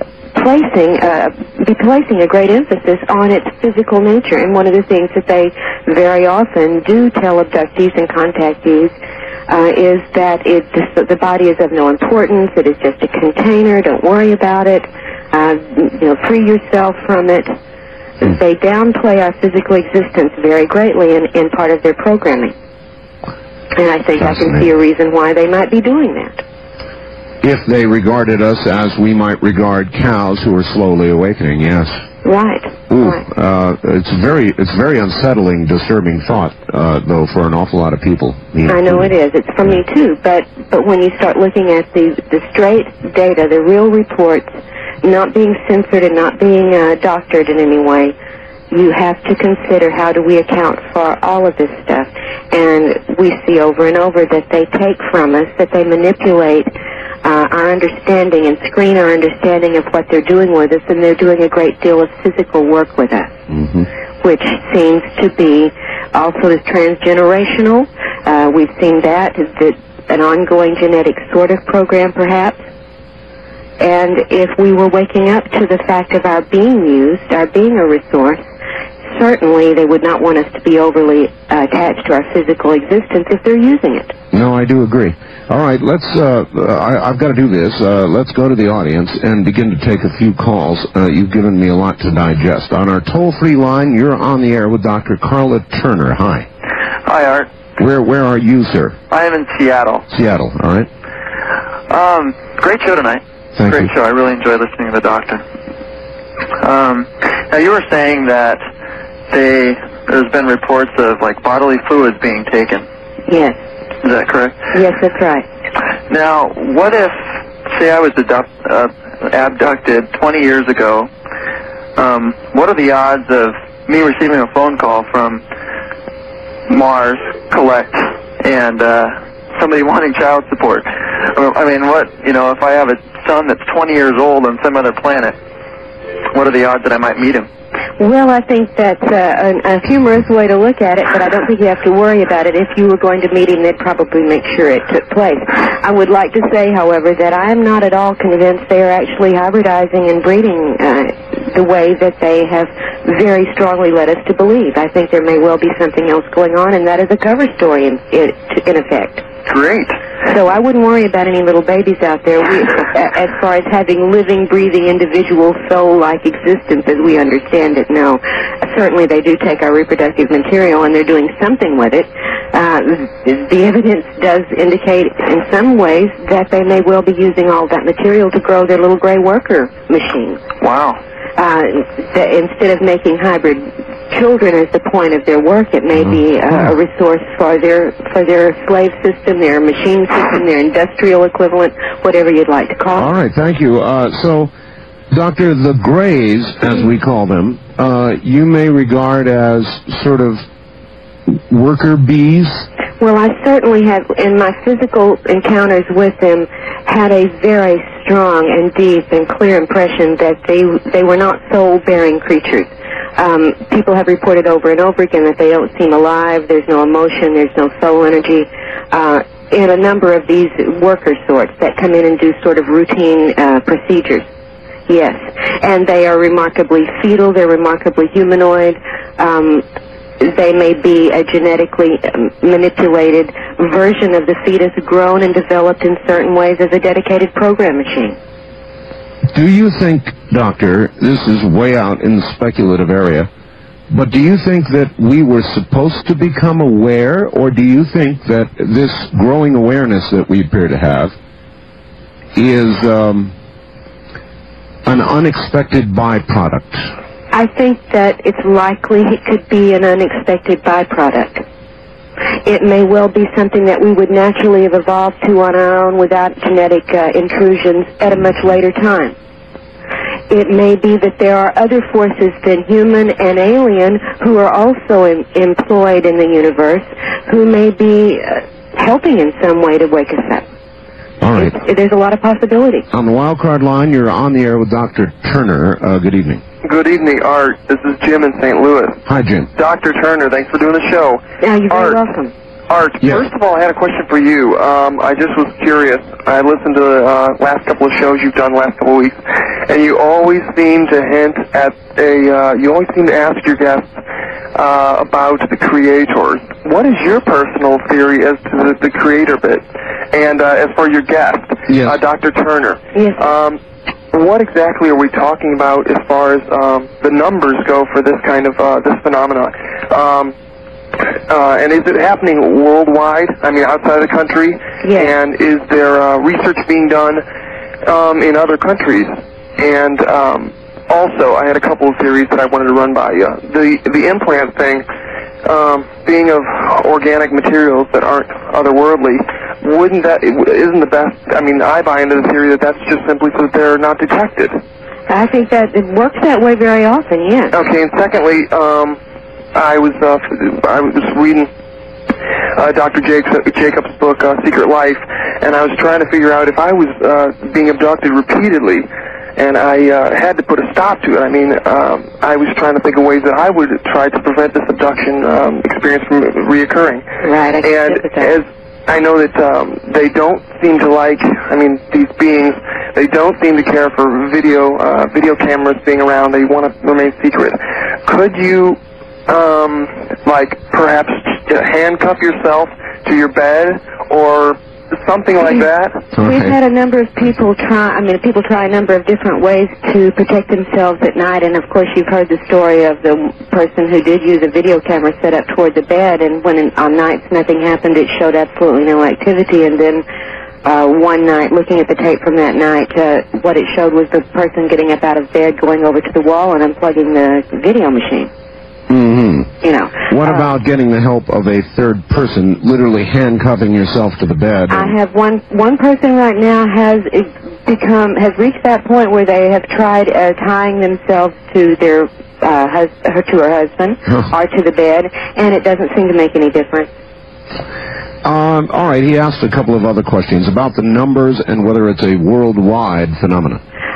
be placing a great emphasis on its physical nature? And one of the things that they very often do tell abductees and contactees is that the body is of no importance, it is just a container, don't worry about it, free yourself from it. They downplay our physical existence very greatly in part of their programming. And I think I can see a reason why they might be doing that. If they regarded us as we might regard cows who are slowly awakening, yes. Right. Ooh, right. It's very disturbing thought, though, for an awful lot of people. I know it is. It's for me too. But when you start looking at the straight data, the real reports, not being censored and not being doctored in any way, you have to consider how do we account for all of this stuff. And we see over and over that they take from us, that they manipulate our understanding and screen our understanding of what they're doing with us, and they're doing a great deal of physical work with us, which seems to be also as transgenerational. We've seen that an ongoing genetic sort of program, perhaps. And if we were waking up to the fact of our being used, our being a resource, certainly they would not want us to be overly attached to our physical existence if they're using it. No, I do agree. All right, let's, I've got to do this. Let's go to the audience and begin to take a few calls. You've given me a lot to digest. On our toll-free line, you're on the air with Dr. Carla Turner. Hi. Hi, Art. Where are you, sir? I am in Seattle. Seattle, all right. Great show tonight. Thank you. Great show. I really enjoy listening to the doctor. Now, you were saying that there's been reports of, like, bodily fluids being taken. Yes. Is that correct? Yes, that's right. Now, what if, say I was abducted 20 years ago, what are the odds of me receiving a phone call from Mars, collect, and somebody wanting child support? I mean, if I have a son that's 20 years old on some other planet, what are the odds that I might meet him? Well, I think that's a humorous way to look at it, but I don't think you have to worry about it. If you were going to meet him, they'd probably make sure it took place. I would like to say, however, that I am not at all convinced they are actually hybridizing and breeding the way that they have very strongly led us to believe. I think there may well be something else going on, and that is a cover story in effect. Great. So I wouldn't worry about any little babies out there. As far as having living, breathing, individual, soul-like existence as we understand it, no. Certainly they do take our reproductive material and they're doing something with it. The evidence does indicate in some ways that they may well be using all that material to grow their little gray worker machines. Wow. Instead of making hybrid children as the point of their work, it may be a resource for their slave system, their machine system, their industrial equivalent, whatever you'd like to call it. All right, thank you. So, Doctor, the Greys, as we call them, you may regard as sort of worker bees? Well, I certainly have, in my physical encounters with them, had a very strong and deep and clear impression that they were not soul-bearing creatures. People have reported over and over again that they don't seem alive, there's no emotion, there's no soul energy. In a number of these worker sorts that come in and do sort of routine procedures. Yes. And they are remarkably fetal, they're remarkably humanoid. They may be a genetically manipulated version of the fetus, grown and developed in certain ways as a dedicated program machine. Do you think, Doctor, this is way out in the speculative area, but do you think that we were supposed to become aware, or do you think that this growing awareness that we appear to have is an unexpected byproduct? I think that it's likely it could be an unexpected byproduct. It may well be something that we would naturally have evolved to on our own without genetic intrusions at a much later time. It may be that there are other forces than human and alien who are also employed in the universe who may be helping in some way to wake us up. All right. There's a lot of possibility. On the wild card line, you're on the air with Dr. Turner. Good evening. Good evening, Art. This is Jim in St. Louis. Hi, Jim. Dr. Turner, thanks for doing the show. Yeah, you're very welcome. Art, yes. First of all, I had a question for you. I just was curious. I listened to the last couple of shows you've done the last couple of weeks, and you always seem to hint at you always seem to ask your guests about the creators. What is your personal theory as to the creator bit? And as for your guest, yes. Dr. Turner, yes. What exactly are we talking about as far as the numbers go for this kind of this phenomenon? And is it happening worldwide? I mean, outside of the country? Yes. And is there research being done in other countries? And also, I had a couple of theories that I wanted to run by you. The implant thing, being of organic materials that aren't otherworldly, isn't the best? I mean, I buy into the theory that that's just simply so that they're not detected. I think that it works that way very often, yes. Okay, and secondly, I was reading Dr. Jacobs' book, Secret Life, and I was trying to figure out if I was being abducted repeatedly, and I had to put a stop to it. I mean, I was trying to think of ways that I would try to prevent this abduction experience from reoccurring. Right, I can get with that. As I know that they don't seem to like, I mean, these beings, they don't seem to care for video cameras being around. They want to remain secret. Could you, perhaps handcuff yourself to your bed or something like that? Okay. We've had a number of people try a number of different ways to protect themselves at night, and of course you've heard the story of the person who did use a video camera set up toward the bed, and when on nights nothing happened, it showed absolutely no activity, and then one night, looking at the tape from that night, what it showed was the person getting up out of bed, going over to the wall and unplugging the video machine. Mm-hmm. You know. What about getting the help of a third person, literally handcuffing yourself to the bed? I have one person right now has reached that point where they have tried tying themselves to their her husband or to the bed, and it doesn't seem to make any difference. All right, he asked a couple of other questions about the numbers and whether it's a worldwide phenomenon.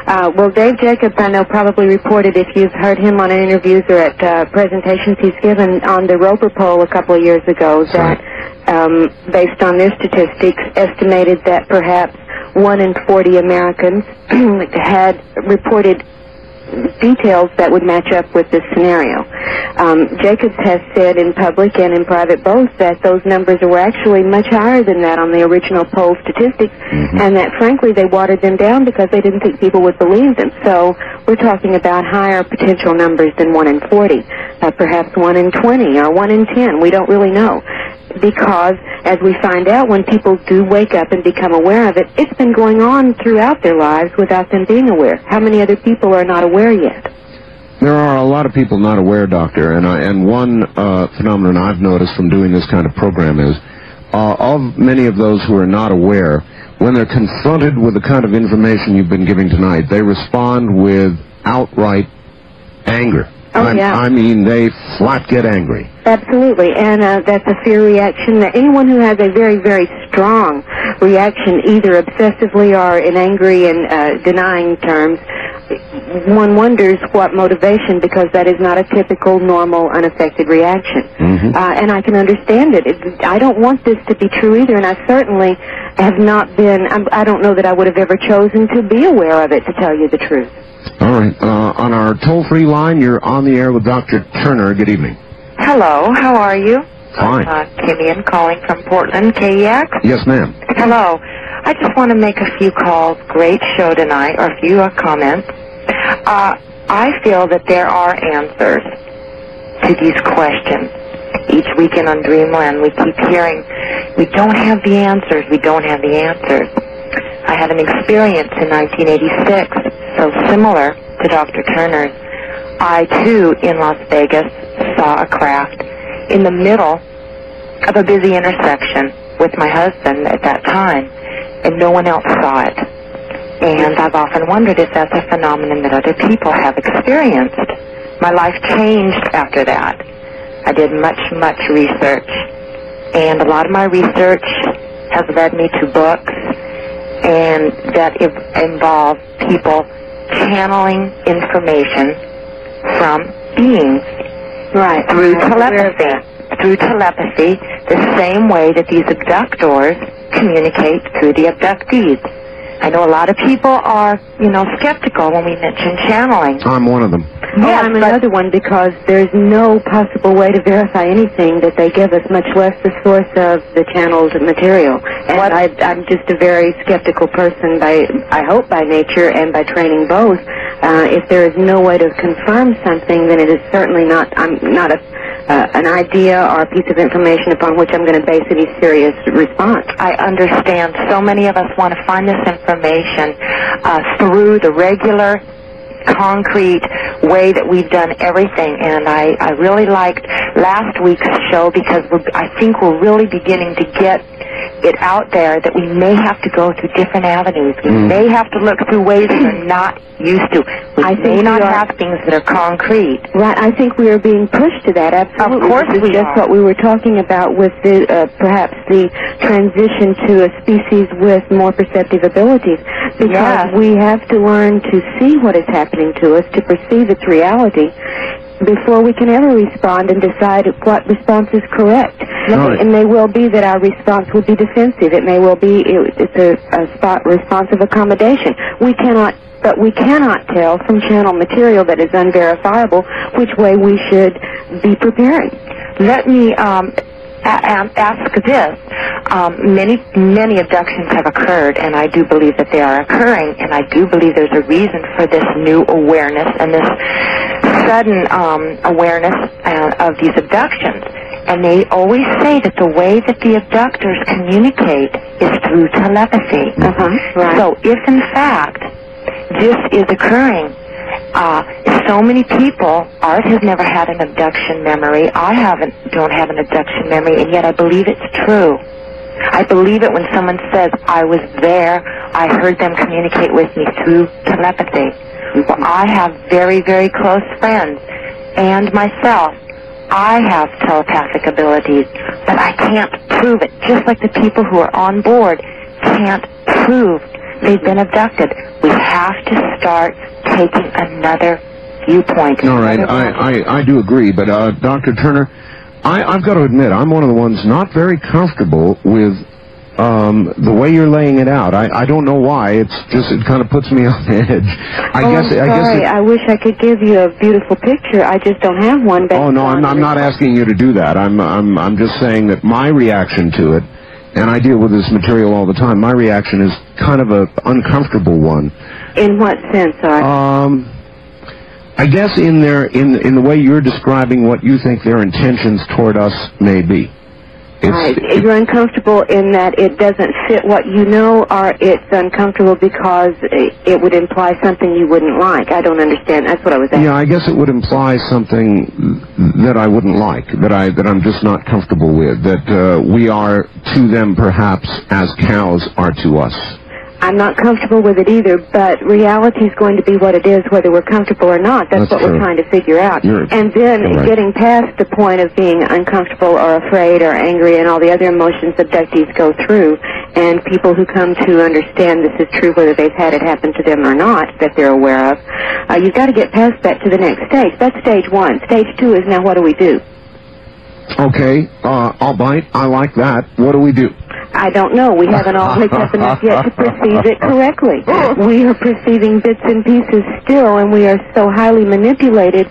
Well, Dave Jacobs, I know, probably reported, if you've heard him on interviews or at presentations he's given on the Roper poll a couple of years ago, that based on their statistics, estimated that perhaps 1 in 40 Americans had reported details that would match up with this scenario. Jacobs has said in public and in private both that those numbers were actually much higher than that on the original poll statistics, and that frankly they watered them down because they didn't think people would believe them. So we're talking about higher potential numbers than 1 in 40, perhaps 1 in 20 or 1 in 10. We don't really know. Because, as we find out, when people do wake up and become aware of it, it's been going on throughout their lives without them being aware. How many other people are not aware yet? There are a lot of people not aware, Doctor, and one phenomenon I've noticed from doing this kind of program is, of many of those who are not aware, when they're confronted with the kind of information you've been giving tonight, they respond with outright anger. I mean, they flat get angry. Absolutely, and that's a fear reaction. Anyone who has a very, very strong reaction, either obsessively or in angry and denying terms, one wonders what motivation, because that is not a typical, normal, unaffected reaction. And I can understand it. I don't want this to be true either, and I certainly have not been, I don't know that I would have ever chosen to be aware of it, to tell you the truth. All right. On our toll-free line, you're on the air with Dr. Turner. Good evening. Hello. How are you? Fine. Kimian calling from Portland, KEX. Yes, ma'am. Hello. I just want to make a few calls. Great show tonight, or a few comments. I feel that there are answers to these questions. Each weekend on Dreamland, we keep hearing, we don't have the answers, we don't have the answers. I had an experience in 1986, so similar to Dr. Turner's. I, too, in Las Vegas, saw a craft in the middle of a busy intersection with my husband at that time, and no one else saw it. And I've often wondered if that's a phenomenon that other people have experienced. My life changed after that. I did much, much research, and a lot of my research has led me to books and that involve people channeling information from beings through telepathy. Through telepathy, the same way that these abductors communicate through the abductees. I know a lot of people are, skeptical when we mention channeling. I'm one of them. Yes, I'm another one, because there's no possible way to verify anything that they give us, much less the source of the channeled material. And I'm just a very skeptical person, I hope by nature and by training both. If there is no way to confirm something, then it is certainly not an idea or a piece of information upon which I'm going to base any serious response. I understand. So many of us want to find this information through the regular, concrete way that we've done everything, and I really liked last week's show because I think we're really beginning to get it out there that we may have to go through different avenues. We may have to look through ways that we're not used to. We may not have things that are concrete. Right, I think we are being pushed to that, absolutely. Of course we are. That's what we were talking about with perhaps the transition to a species with more perceptive abilities. Because we have to learn to see what is happening to us, to perceive its reality, before we can ever respond and decide what response is correct. Right. It may well be that our response will be defensive. It may well be it's a response of accommodation. We cannot tell from channel material that is unverifiable which way we should be preparing. Let me ask this. Many abductions have occurred, and I do believe that they are occurring, and I do believe there's a reason for this new awareness and this sudden awareness of these abductions. And they always say that the way that the abductors communicate is through telepathy. Right. So if, in fact, this is occurring, so many people, Art has never had an abduction memory. I don't have an abduction memory, and yet I believe it's true. I believe it when someone says, I was there, I heard them communicate with me through telepathy. Well, I have very, very close friends, and myself, I have telepathic abilities, but I can't prove it, just like the people who are on board can't prove they've been abducted. We have to start taking another viewpoint. All right, I do agree, but Dr. Turner, I've got to admit, I'm one of the ones not very comfortable with the way you're laying it out. I don't know why. It kind of puts me on edge. I'm sorry. I wish I could give you a beautiful picture. I just don't have one. Oh no, I'm not asking you to do that. I'm just saying that my reaction to it, and I deal with this material all the time. My reaction is kind of a uncomfortable one. In what sense, Art? I guess in the way you're describing what you think their intentions toward us may be. Right. You're uncomfortable in that it doesn't fit what you know, or it's uncomfortable because it would imply something you wouldn't like. I don't understand. That's what I was asking. Yeah, I guess it would imply something that I wouldn't like, that I'm just not comfortable with, that we are to them perhaps as cows are to us. I'm not comfortable with it either, but reality is going to be what it is, whether we're comfortable or not. That's what we're trying to figure out. And then getting past the point of being uncomfortable or afraid or angry and all the other emotions abductees go through, and people who come to understand this is true, whether they've had it happen to them or not, that they're aware of, you've got to get past that to the next stage. That's stage one. Stage two is now what do we do? Okay, I'll bite. I like that. What do we do? I don't know. We haven't all picked up enough yet to perceive it correctly. We are perceiving bits and pieces still, and we are so highly manipulated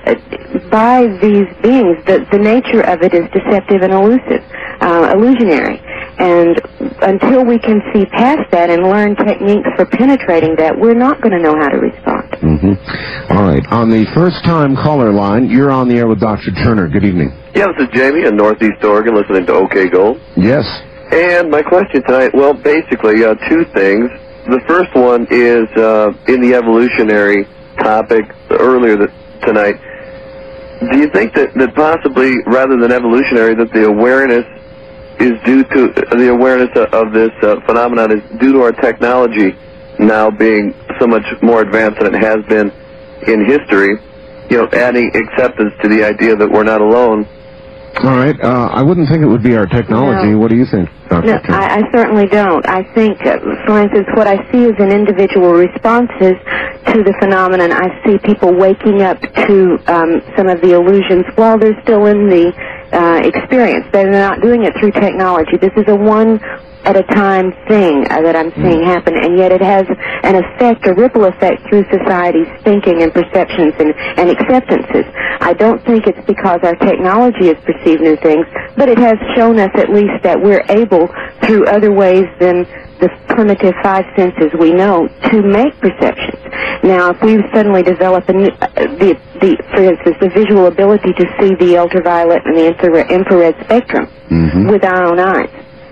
by these beings. The nature of it is deceptive and elusive, illusionary. And until we can see past that and learn techniques for penetrating that, we're not going to know how to respond. All right. On the first-time caller line, you're on the air with Dr. Turner. Good evening. Yeah, this is Jamie in Northeast Oregon, listening to OK Gold. Yes. And my question tonight, well, basically, two things. The first one is in the evolutionary topic earlier tonight. Do you think that possibly, rather than evolutionary, that the awareness is due to the awareness of this phenomenon is due to our technology now being so much more advanced than it has been in history? You know, adding acceptance to the idea that we're not alone. All right. I wouldn't think it would be our technology. No. What do you think, Dr. No, I certainly don't. I think, for instance, what I see is in individual responses to the phenomenon. I see people waking up to some of the illusions while they're still in the experience. They're not doing it through technology. This is a one-at-a-time thing that I'm seeing happen, and yet it has an effect, a ripple effect through society's thinking and perceptions and acceptances. I don't think it's because our technology has perceived new things, but it has shown us at least that we're able, through other ways than the primitive five senses we know, to make perceptions. Now, if we suddenly develop for instance, the visual ability to see the ultraviolet and the infrared spectrum with our own eyes,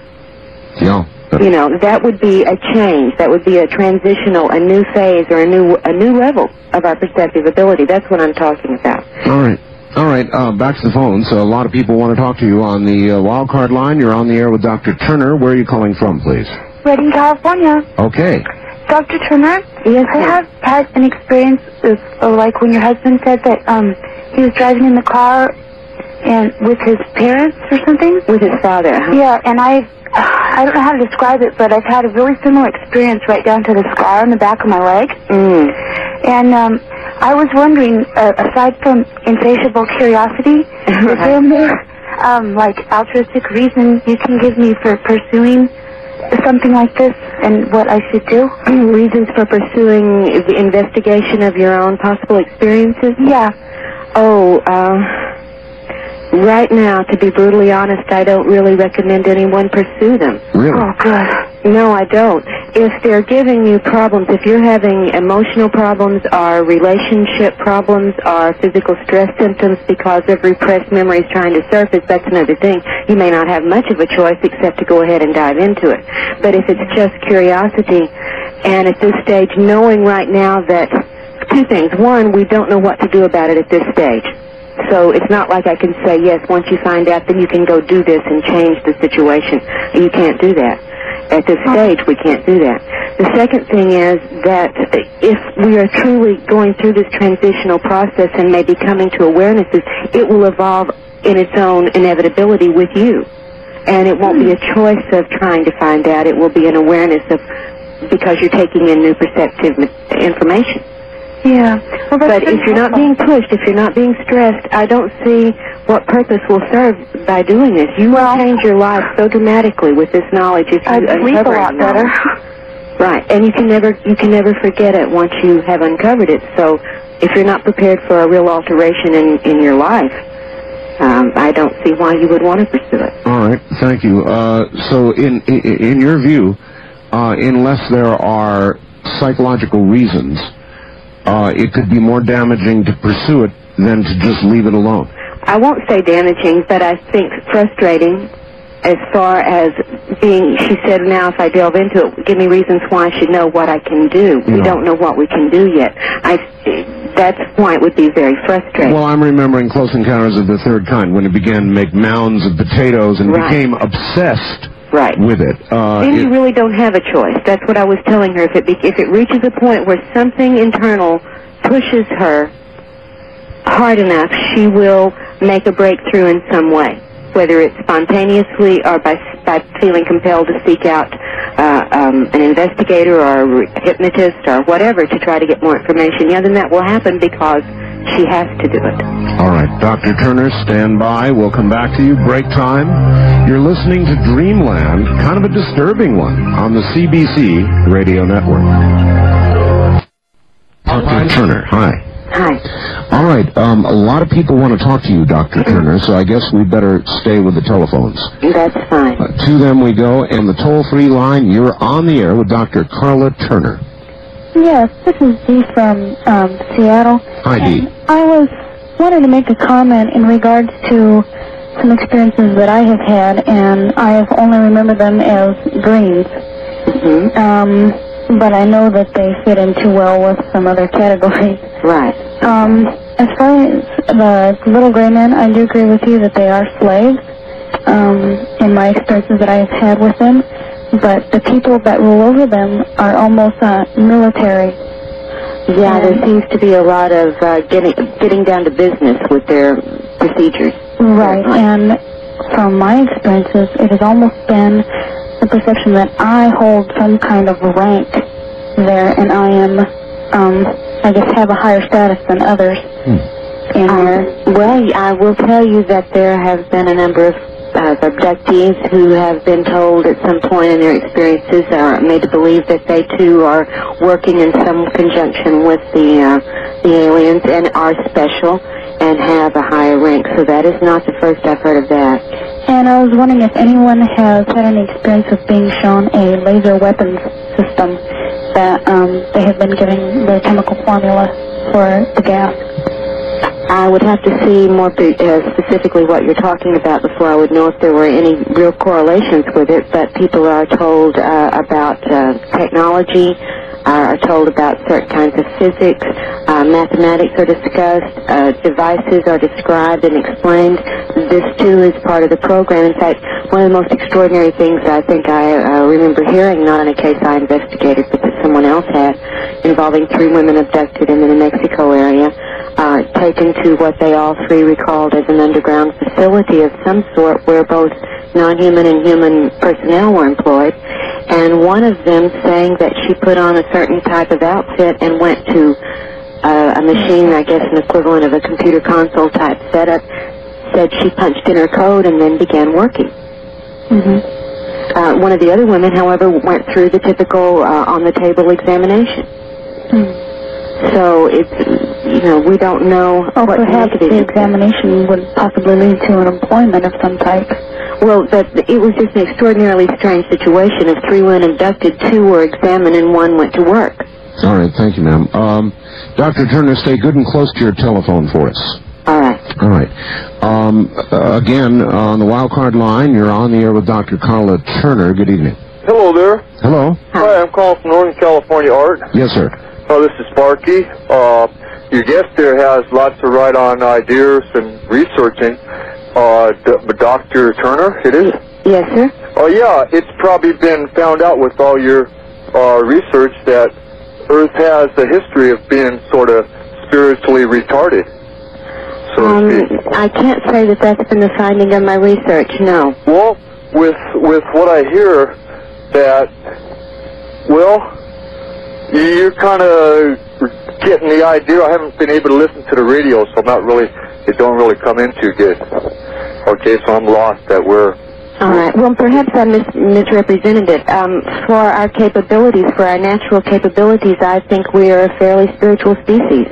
you know, that would be a change. That would be a transitional, a new phase, or a new level of our perceptive ability. That's what I'm talking about. All right. Back to the phone. So a lot of people want to talk to you on the wild card line. You're on the air with Dr. Turner. Where are you calling from, please? Redding, California. Okay. Dr. Turner? Yes, I have had an experience of, like when your husband said that he was driving in the car and with his parents or something? With his father, huh? Yeah, and I don't know how to describe it, but I've had a really similar experience right down to the scar on the back of my leg. And I was wondering, aside from insatiable curiosity, is there more, like, altruistic reason you can give me for pursuing something like this and what I should do? Reasons for pursuing the investigation of your own possible experiences? Yeah. Right now, to be brutally honest, I don't really recommend anyone pursue them. Really? Oh, good. No, I don't. If they're giving you problems, if you're having emotional problems or relationship problems or physical stress symptoms because of repressed memories trying to surface, that's another thing. You may not have much of a choice except to go ahead and dive into it. But if it's just curiosity, and at this stage, knowing right now that two things. One, we don't know what to do about it at this stage. So it's not like I can say, yes, once you find out, then you can go do this and change the situation. You can't do that. At this stage, we can't do that. The second thing is that if we are truly going through this transitional process and maybe coming to awarenesses, it will evolve in its own inevitability with you. And it won't be a choice of trying to find out. It will be an awareness of because you're taking in new perceptive information. Yeah. Well, but if you're not being pushed, if you're not being stressed, I don't see what purpose will serve by doing this. You will change your life so dramatically with this knowledge if you sleep a lot better. Right, and you can never forget it once you have uncovered it. So if you're not prepared for a real alteration in your life, I don't see why you would want to pursue it. All right, thank you. So in your view, unless there are psychological reasons, it could be more damaging to pursue it than to just leave it alone. I won't say damaging, but I think frustrating as far as being, she said, now if I delve into it, give me reasons why I should know what I can do. We don't know what we can do yet. That's why it would be very frustrating. Well, I'm remembering Close Encounters of the Third Kind when it began to make mounds of potatoes and became obsessed with it. Then you really don't have a choice. That's what I was telling her. If it reaches a point where something internal pushes her hard enough, she will make a breakthrough in some way, whether it's spontaneously or by feeling compelled to seek out an investigator or a hypnotist or whatever to try to get more information. Yeah, then that will happen because she has to do it. All right, Dr. Turner, stand by. We'll come back to you. Break time. You're listening to Dreamland, kind of a disturbing one, on the CBC Radio Network. Dr. Turner, hi. Hi. All right, a lot of people want to talk to you, Dr. Turner, so I guess we better stay with the telephones. That's fine. To them we go, and the toll-free line, you're on the air with Dr. Carla Turner. Yes, this is Dee from Seattle. Hi, Dee. I was wanting to make a comment in regards to some experiences that I have had, and I have only remembered them as dreams. But I know that they fit in too well with some other categories. Right. As far as the little gray men, I do agree with you that they are slaves in my experiences that I've had with them. But the people that rule over them are almost military. Yeah, there seems to be a lot of getting down to business with their procedures. Right, and from my experiences, it has almost been the perception that I hold some kind of rank there, and I am, I guess, have a higher status than others. Well, I will tell you that there have been a number of abductees who have been told at some point in their experiences or made to believe that they too are working in some conjunction with the aliens and are special and have a higher rank. So that is not the first I've heard of that. And I was wondering if anyone has had any experience of being shown a laser weapons system that they have been giving the chemical formula for the gas. I would have to see more specifically what you're talking about before I would know if there were any real correlations with it, but people are told about technology, are told about certain kinds of physics, mathematics are discussed, devices are described and explained. This, too, is part of the program. In fact, one of the most extraordinary things I think I remember hearing, not in a case I investigated, but that someone else had, involving 3 women abducted in the New Mexico area, taken to what they all 3 recalled as an underground facility of some sort where both non-human and human personnel were employed, and one of them saying that she put on a certain type of outfit and went to a machine, I guess an equivalent of a computer console type setup, said she punched in her code and then began working. One of the other women, however, went through the typical on-the-table examination. So it's, we don't know. Perhaps the examination would possibly lead to an employment of some type. Well, it was just an extraordinarily strange situation. Of 3 women abducted, 2 were examined and 1 went to work. All right, thank you, ma'am. Dr. Turner, stay good and close to your telephone for us. All right. All right. Again, on the wild card line, you're on the air with Dr. Carla Turner. Good evening. Hello there. Hello. Hi, I'm calling from Northern California, Art. Yes, sir. Oh, this is Sparky. Your guest there has lots of right-on ideas and researching. Dr. Turner, it is? Yes, sir. Oh, yeah, it's probably been found out with all your research that Earth has a history of being sort of spiritually retarded, so to speak. I can't say that that's been the finding of my research, no. Well, with what I hear, that Well, you're kind of getting the idea. I haven't been able to listen to the radio, so it don't really come in too good. Okay, so I'm lost that we're... All right. Well, perhaps I misrepresented it. For our capabilities, for our natural capabilities, I think we are a fairly spiritual species.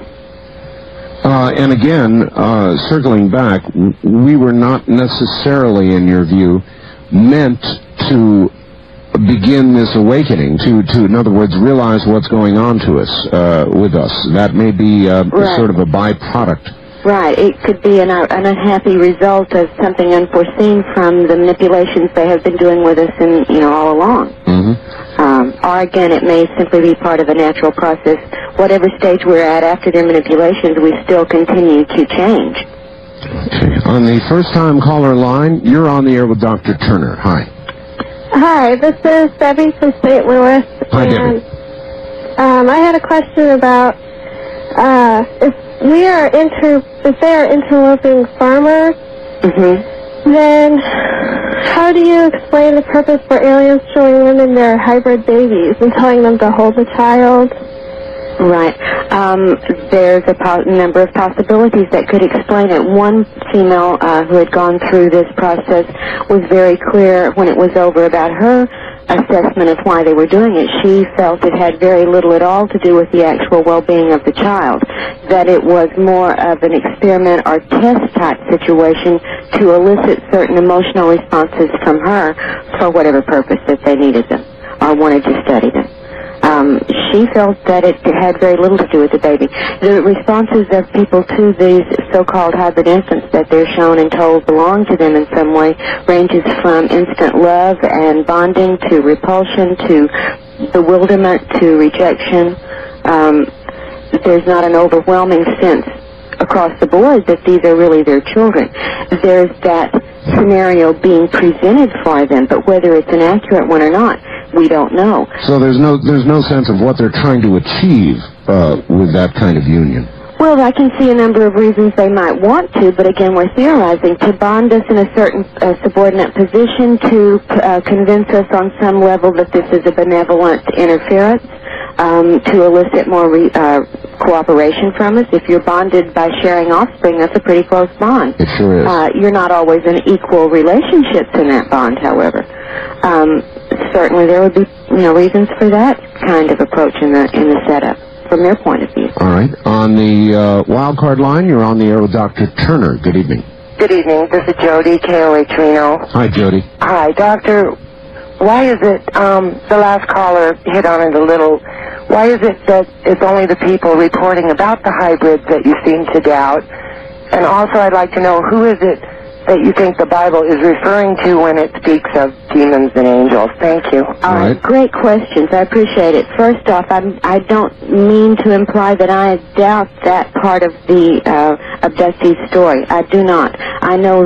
And again, circling back, we were not necessarily, in your view, meant to begin this awakening, to in other words, realize what's going on to us, with us. That may be right. Sort of a byproduct. Right. It could be an unhappy result of something unforeseen from the manipulations they have been doing with us all along. Mm-hmm. Or again, it may simply be part of a natural process. Whatever stage we're at after their manipulations, we still continue to change. Okay. On the first-time caller line, you're on the air with Dr. Turner. Hi. Hi, this is Debbie from St. Louis. Hi, Debbie. I had a question about if they are interloping farmers, then how do you explain the purpose for aliens showing women their hybrid babies and telling them to hold the child? Right. There's a number of possibilities that could explain it. One female who had gone through this process was very clear when it was over about her assessment of why they were doing it. She felt it had very little at all to do with the actual well-being of the child, that it was more of an experiment or test-type situation to elicit certain emotional responses from her for whatever purpose that they needed them or wanted to study them. She felt that it had very little to do with the baby. The responses of people to these so-called hybrid infants that they're shown and told belong to them in some way ranges from instant love and bonding to repulsion to bewilderment to rejection. There's not an overwhelming sense across the board that these are really their children. There's that scenario being presented for them, but whether it's an accurate one or not, we don't know. So there's no sense of what they're trying to achieve with that kind of union. Well, I can see a number of reasons they might want to, but again, we're theorizing to bond us in a certain subordinate position, to convince us on some level that this is a benevolent interference, to elicit more cooperation from us. If you're bonded by sharing offspring, that's a pretty close bond. It sure is. You're not always in equal relationships in that bond, however. Certainly there would be reasons for that kind of approach in the setup from their point of view. All right. On the wild card line, you're on the air with Dr. Turner. Good evening. Good evening. This is Jody, KOH Reno. Hi, Jody. Hi, Doctor. Why is it, the last caller hit on it a little, why is it that it's only the people reporting about the hybrids that you seem to doubt? And also I'd like to know, who is it that you think the Bible is referring to when it speaks of demons and angels? Thank you. All right. Great questions. I appreciate it. First off, I don't mean to imply that I doubt that part of the abductee story. I do not. I know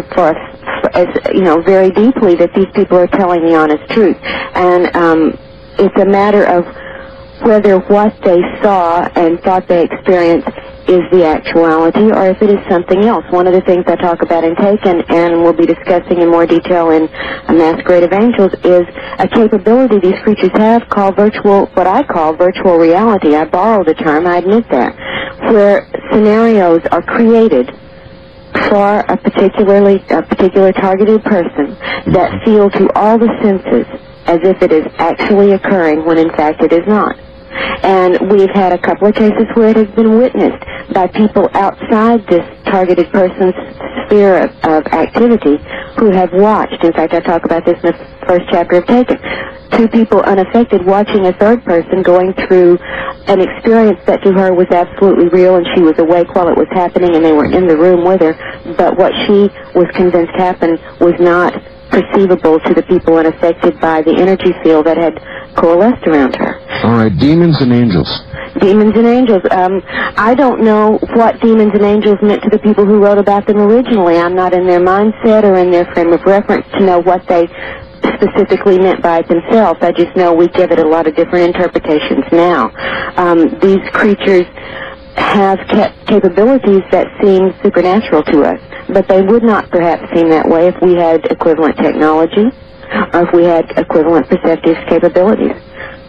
very deeply that these people are telling the honest truth. And it's a matter of whether what they saw and thought they experienced is the actuality or if it is something else. One of the things I talk about in Taken and we'll be discussing in more detail in A Masquerade of Angels is a capability these creatures have called what I call virtual reality. I borrow the term, I admit that, where scenarios are created for a particular targeted person that feel to all the senses as if it is actually occurring when in fact it is not. And we've had a couple of cases where it has been witnessed by people outside this targeted person's sphere of activity who have watched. In fact, I talk about this in the first chapter of Taken. Two people unaffected watching a third person going through an experience that to her was absolutely real, and she was awake while it was happening and they were in the room with her, but what she was convinced happened was not perceivable to the people unaffected by the energy field that had coalesced around her. All right, demons and angels. Demons and angels. I don't know what demons and angels meant to the people who wrote about them originally. I'm not in their mindset or in their frame of reference to know what they specifically meant by it themselves. I just know we give it a lot of different interpretations now. These creatures have capabilities that seem supernatural to us, but they would not perhaps seem that way if we had equivalent technology or if we had equivalent perceptive capabilities.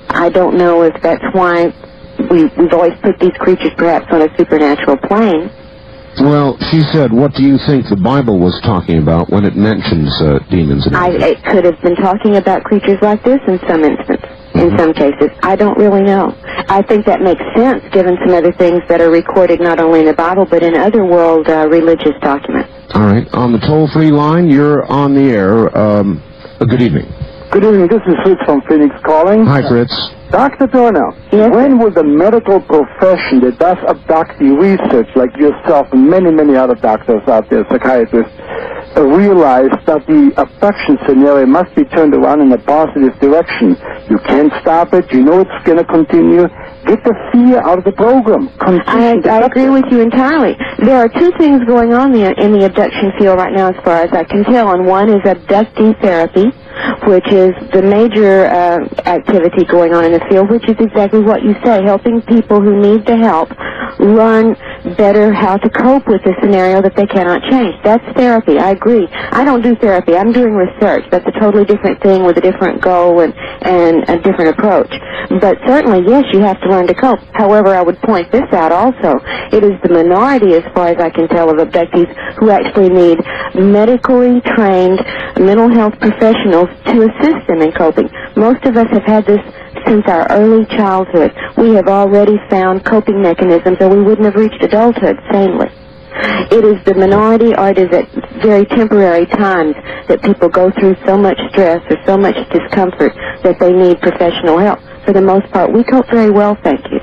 I don't know if that's why we've always put these creatures perhaps on a supernatural plane. Well, she said, what do you think the Bible was talking about when it mentions demons and angels? It could have been talking about creatures like this in some instance, in some cases. I don't really know. I think that makes sense given some other things that are recorded not only in the Bible but in other world religious documents. All right. On the toll-free line, you're on the air. Good evening. Good evening. This is Fritz from Phoenix calling. Hi, Fritz. Dr. Turner, when will the medical profession that does abductee research, like yourself and many, many other doctors out there, psychiatrists, realize that the abduction scenario must be turned around in a positive direction? You can't stop it. You know it's going to continue. Get the fear out of the program. I agree with you entirely. There are two things going on in the abduction field right now as far as I can tell, and one is abductee therapy, which is the major activity going on in the field, which is exactly what you say, helping people who need the help learn better how to cope with a scenario that they cannot change. That's therapy. I agree. I don't do therapy. I'm doing research. That's a totally different thing with a different goal and a different approach. But certainly, yes, you have to learn to cope. However, I would point this out also. It is the minority, as far as I can tell, of abductees who actually need medically trained mental health professionals to assist them in coping. Most of us have had this since our early childhood. We have already found coping mechanisms, or we wouldn't have reached adulthood sanely. It is the minority, or it is at very temporary times that people go through so much stress or so much discomfort that they need professional help. For the most part, we cope very well, thank you.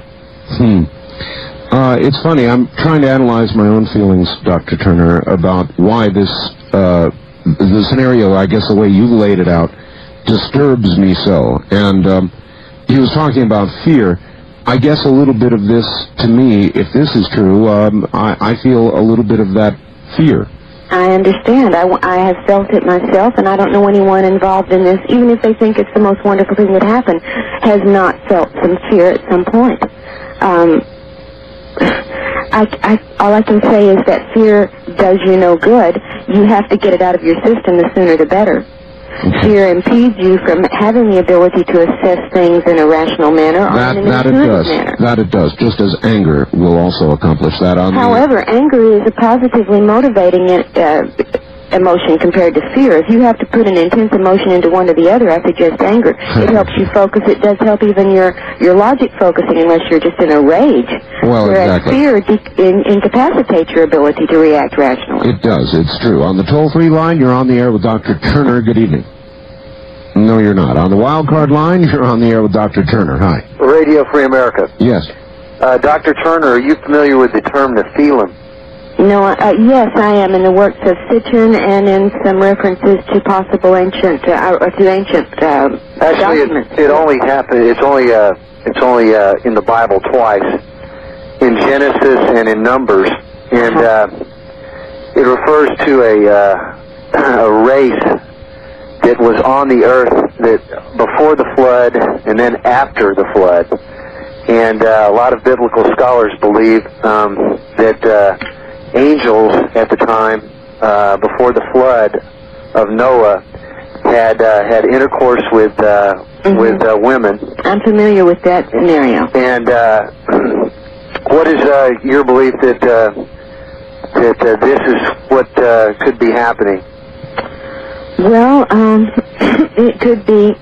It's funny. I'm trying to analyze my own feelings, Dr. Turner, about why this the scenario, I guess the way you laid it out, disturbs me so. And he was talking about fear. I guess a little bit of this, to me, if this is true, I feel a little bit of that fear. I understand. I have felt it myself, and I don't know anyone involved in this, even if they think it's the most wonderful thing that happened, has not felt some fear at some point. All I can say is that fear does you no good. You have to get it out of your system. The sooner the better. Fear impedes you from having the ability to assess things in a rational manner or in an intuitive manner. That it does, just as anger will also accomplish that. However, anger is a positively motivating emotion compared to fear. If you have to put an intense emotion into one or the other, I suggest anger. It helps you focus. It does help even your logic focusing unless you're just in a rage. Well, whereas fear incapacitates your ability to react rationally. It does. It's true. On the toll-free line, you're on the air with Dr. Turner. Good evening. No, you're not. On the wild card line, you're on the air with Dr. Turner. Hi. Radio Free America. Yes. Dr. Turner, are you familiar with the term Nephilim? No, yes, I am in the works of Sitchin and in some references to possible ancient documents. Actually, it only happened. It's only in the Bible twice, in Genesis and in Numbers, and it refers to a race that was on the earth that before the flood and then after the flood, and a lot of biblical scholars believe that. Angels at the time, before the flood of Noah, had intercourse with women. I'm familiar with that scenario. And what is your belief that this is what could be happening? Well, it could be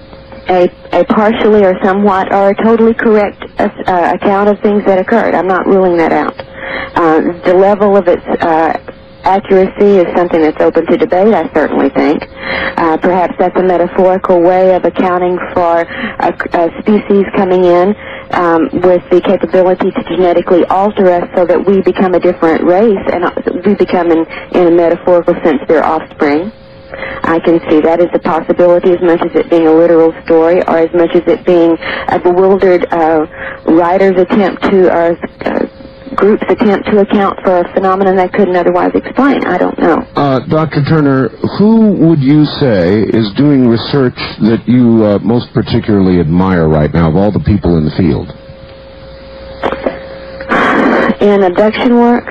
a partially or somewhat or a totally correct account of things that occurred. I'm not ruling that out. The level of its accuracy is something that's open to debate, I certainly think. Perhaps that's a metaphorical way of accounting for a species coming in with the capability to genetically alter us so that we become a different race, and we become, in a metaphorical sense, their offspring. I can see that as a possibility, as much as it being a literal story, or as much as it being a bewildered writer's attempt to, or group's attempt to account for a phenomenon they couldn't otherwise explain. I don't know. Dr. Turner, who would you say is doing research that you most particularly admire right now of all the people in the field? In abduction work?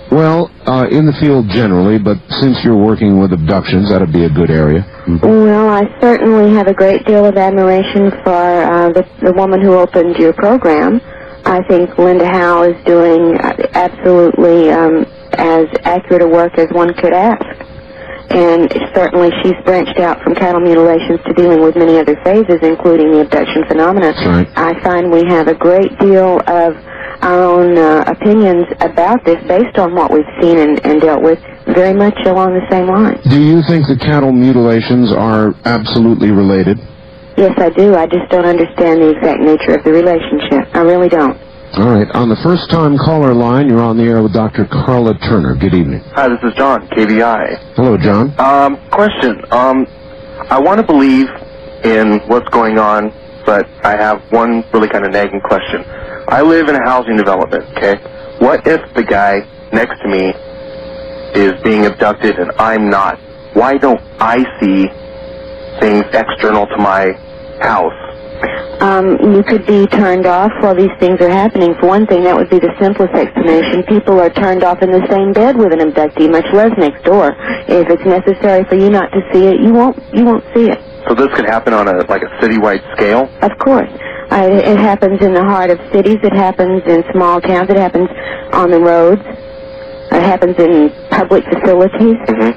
Well, in the field generally, but since you're working with abductions, that'd be a good area. Well, I certainly have a great deal of admiration for the woman who opened your program. I think Linda Howe is doing absolutely as accurate a work as one could ask. And certainly she's branched out from cattle mutilations to dealing with many other phases, including the abduction phenomena. Right. I find we have a great deal of our own opinions about this based on what we've seen and dealt with, very much along the same lines. Do you think the cattle mutilations are absolutely related? Yes, I do. I just don't understand the exact nature of the relationship. I really don't. All right. On the first-time caller line, you're on the air with Dr. Carla Turner. Good evening. Hi, this is John, KBI. Hello, John. Question. I want to believe in what's going on, but I have one really kind of nagging question. I live in a housing development, okay? What if the guy next to me is being abducted and I'm not? Why don't I see things external to my house? You could be turned off while these things are happening. For one thing, that would be the simplest explanation. People are turned off in the same bed with an abductee, much less next door. If it's necessary for you not to see it, you won't see it. So this could happen on a citywide scale? Of course. It happens in the heart of cities. It happens in small towns. It happens on the roads. It happens in public facilities.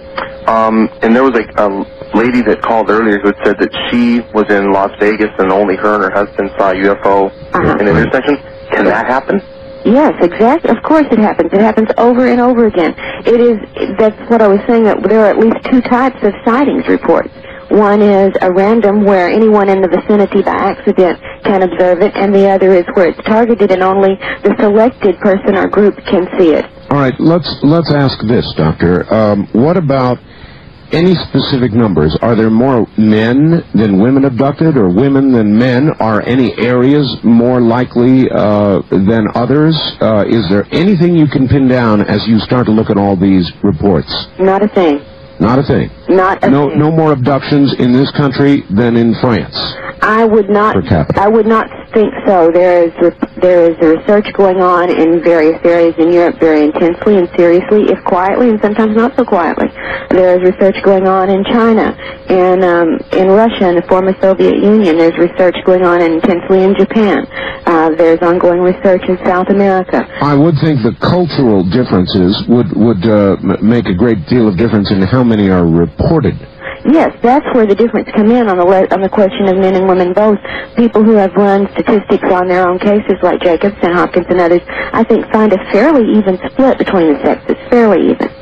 And there was a lady that called earlier who had said that she was in Las Vegas and only her and her husband saw a UFO in an intersection. Can that happen? Yes, exactly. Of course it happens. It happens over and over again. That's what I was saying, that there are at least two types of sightings reports. One is a random, where anyone in the vicinity by accident can observe it, and the other is where it's targeted and only the selected person or group can see it. All right, let's ask this, Doctor. What about any specific numbers? Are there more men than women abducted, or women than men? Are any areas more likely than others? Is there anything you can pin down as you start to look at all these reports? Not a thing. Not a thing. Not a thing. No more abductions in this country than in France. I would not think so. There is research going on in various areas in Europe very intensely and seriously, if quietly, and sometimes not so quietly. There is research going on in China, in Russia, and the former Soviet Union. There's research going on intensely in Japan. There's ongoing research in South America. I would think the cultural differences would make a great deal of difference in how many are reported. Yes, that's where the difference come in on the question of men and women both. People who have run statistics on their own cases, like Jacobs and Hopkins and others, I think find a fairly even split between the sexes, fairly even.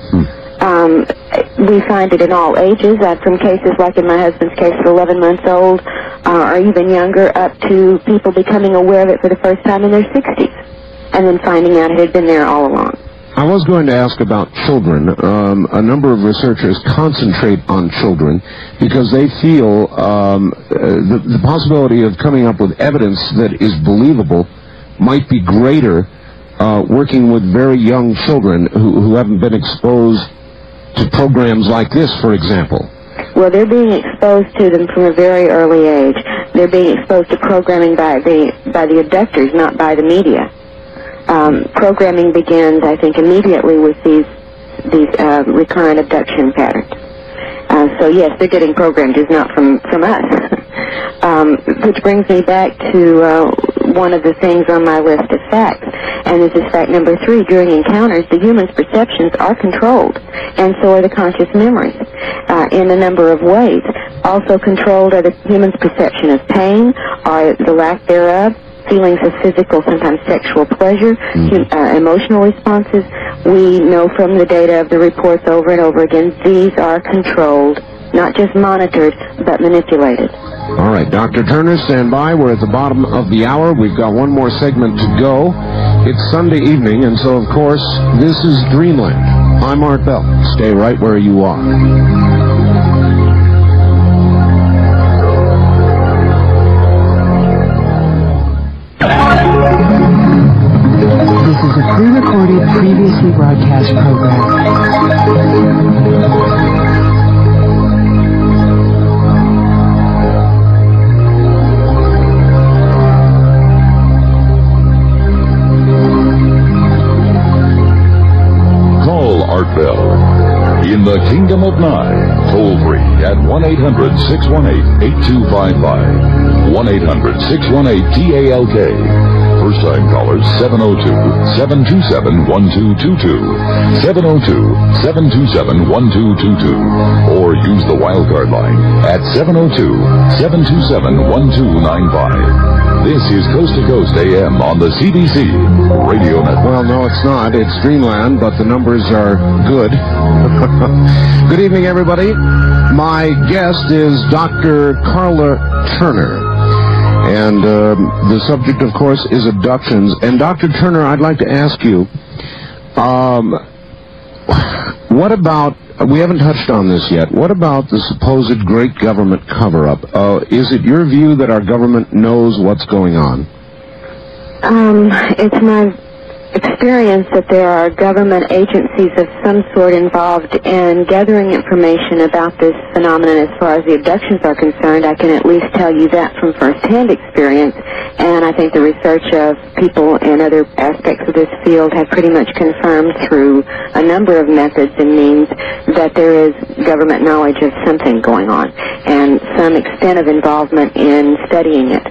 We find it in all ages, from cases like in my husband's case at 11 months old, or even younger, up to people becoming aware of it for the first time in their 60s, and then finding out it had been there all along. I was going to ask about children. A number of researchers concentrate on children because they feel the possibility of coming up with evidence that is believable might be greater working with very young children who haven't been exposed to programs like this, for example. Well, they're being exposed to them from a very early age. They're being exposed to programming by the abductors, not by the media. Programming begins, I think, immediately with these recurrent abduction patterns. So yes, they're getting programmed, just not from us. Which brings me back to one of the things on my list of facts, and this is fact number 3. During encounters, the human's perceptions are controlled, and so are the conscious memories, in a number of ways. Also controlled are the human's perception of pain, or the lack thereof, feelings of physical, sometimes sexual pleasure, emotional responses. We know from the data of the reports over and over again, these are controlled, not just monitored, but manipulated. All right, Dr. Turner, stand by. We're at the bottom of the hour. We've got one more segment to go. It's Sunday evening, and so, of course, this is Dreamland. I'm Art Bell. Stay right where you are. This is a pre-recorded, previously broadcast program. the Kingdom of Nye. Toll free at 1-800-618-8255. 1-800-618-TALK. First time callers 702-727-1222. 702-727-1222. Or use the wildcard line at 702-727-1295. This is Coast to Coast AM on the CBC Radio Network. Well, no, it's not. It's Dreamland, but the numbers are good. Good evening, everybody. My guest is Dr. Carla Turner. And the subject, of course, is abductions. And Dr. Turner, I'd like to ask you, what about, we haven't touched on this yet, what about the supposed great government cover-up? Is it your view that our government knows what's going on? It's my experience that there are government agencies of some sort involved in gathering information about this phenomenon as far as the abductions are concerned. I can at least tell you that from first-hand experience, and I think the research of people in other aspects of this field have pretty much confirmed through a number of methods and means that there is government knowledge of something going on and some extent of involvement in studying it.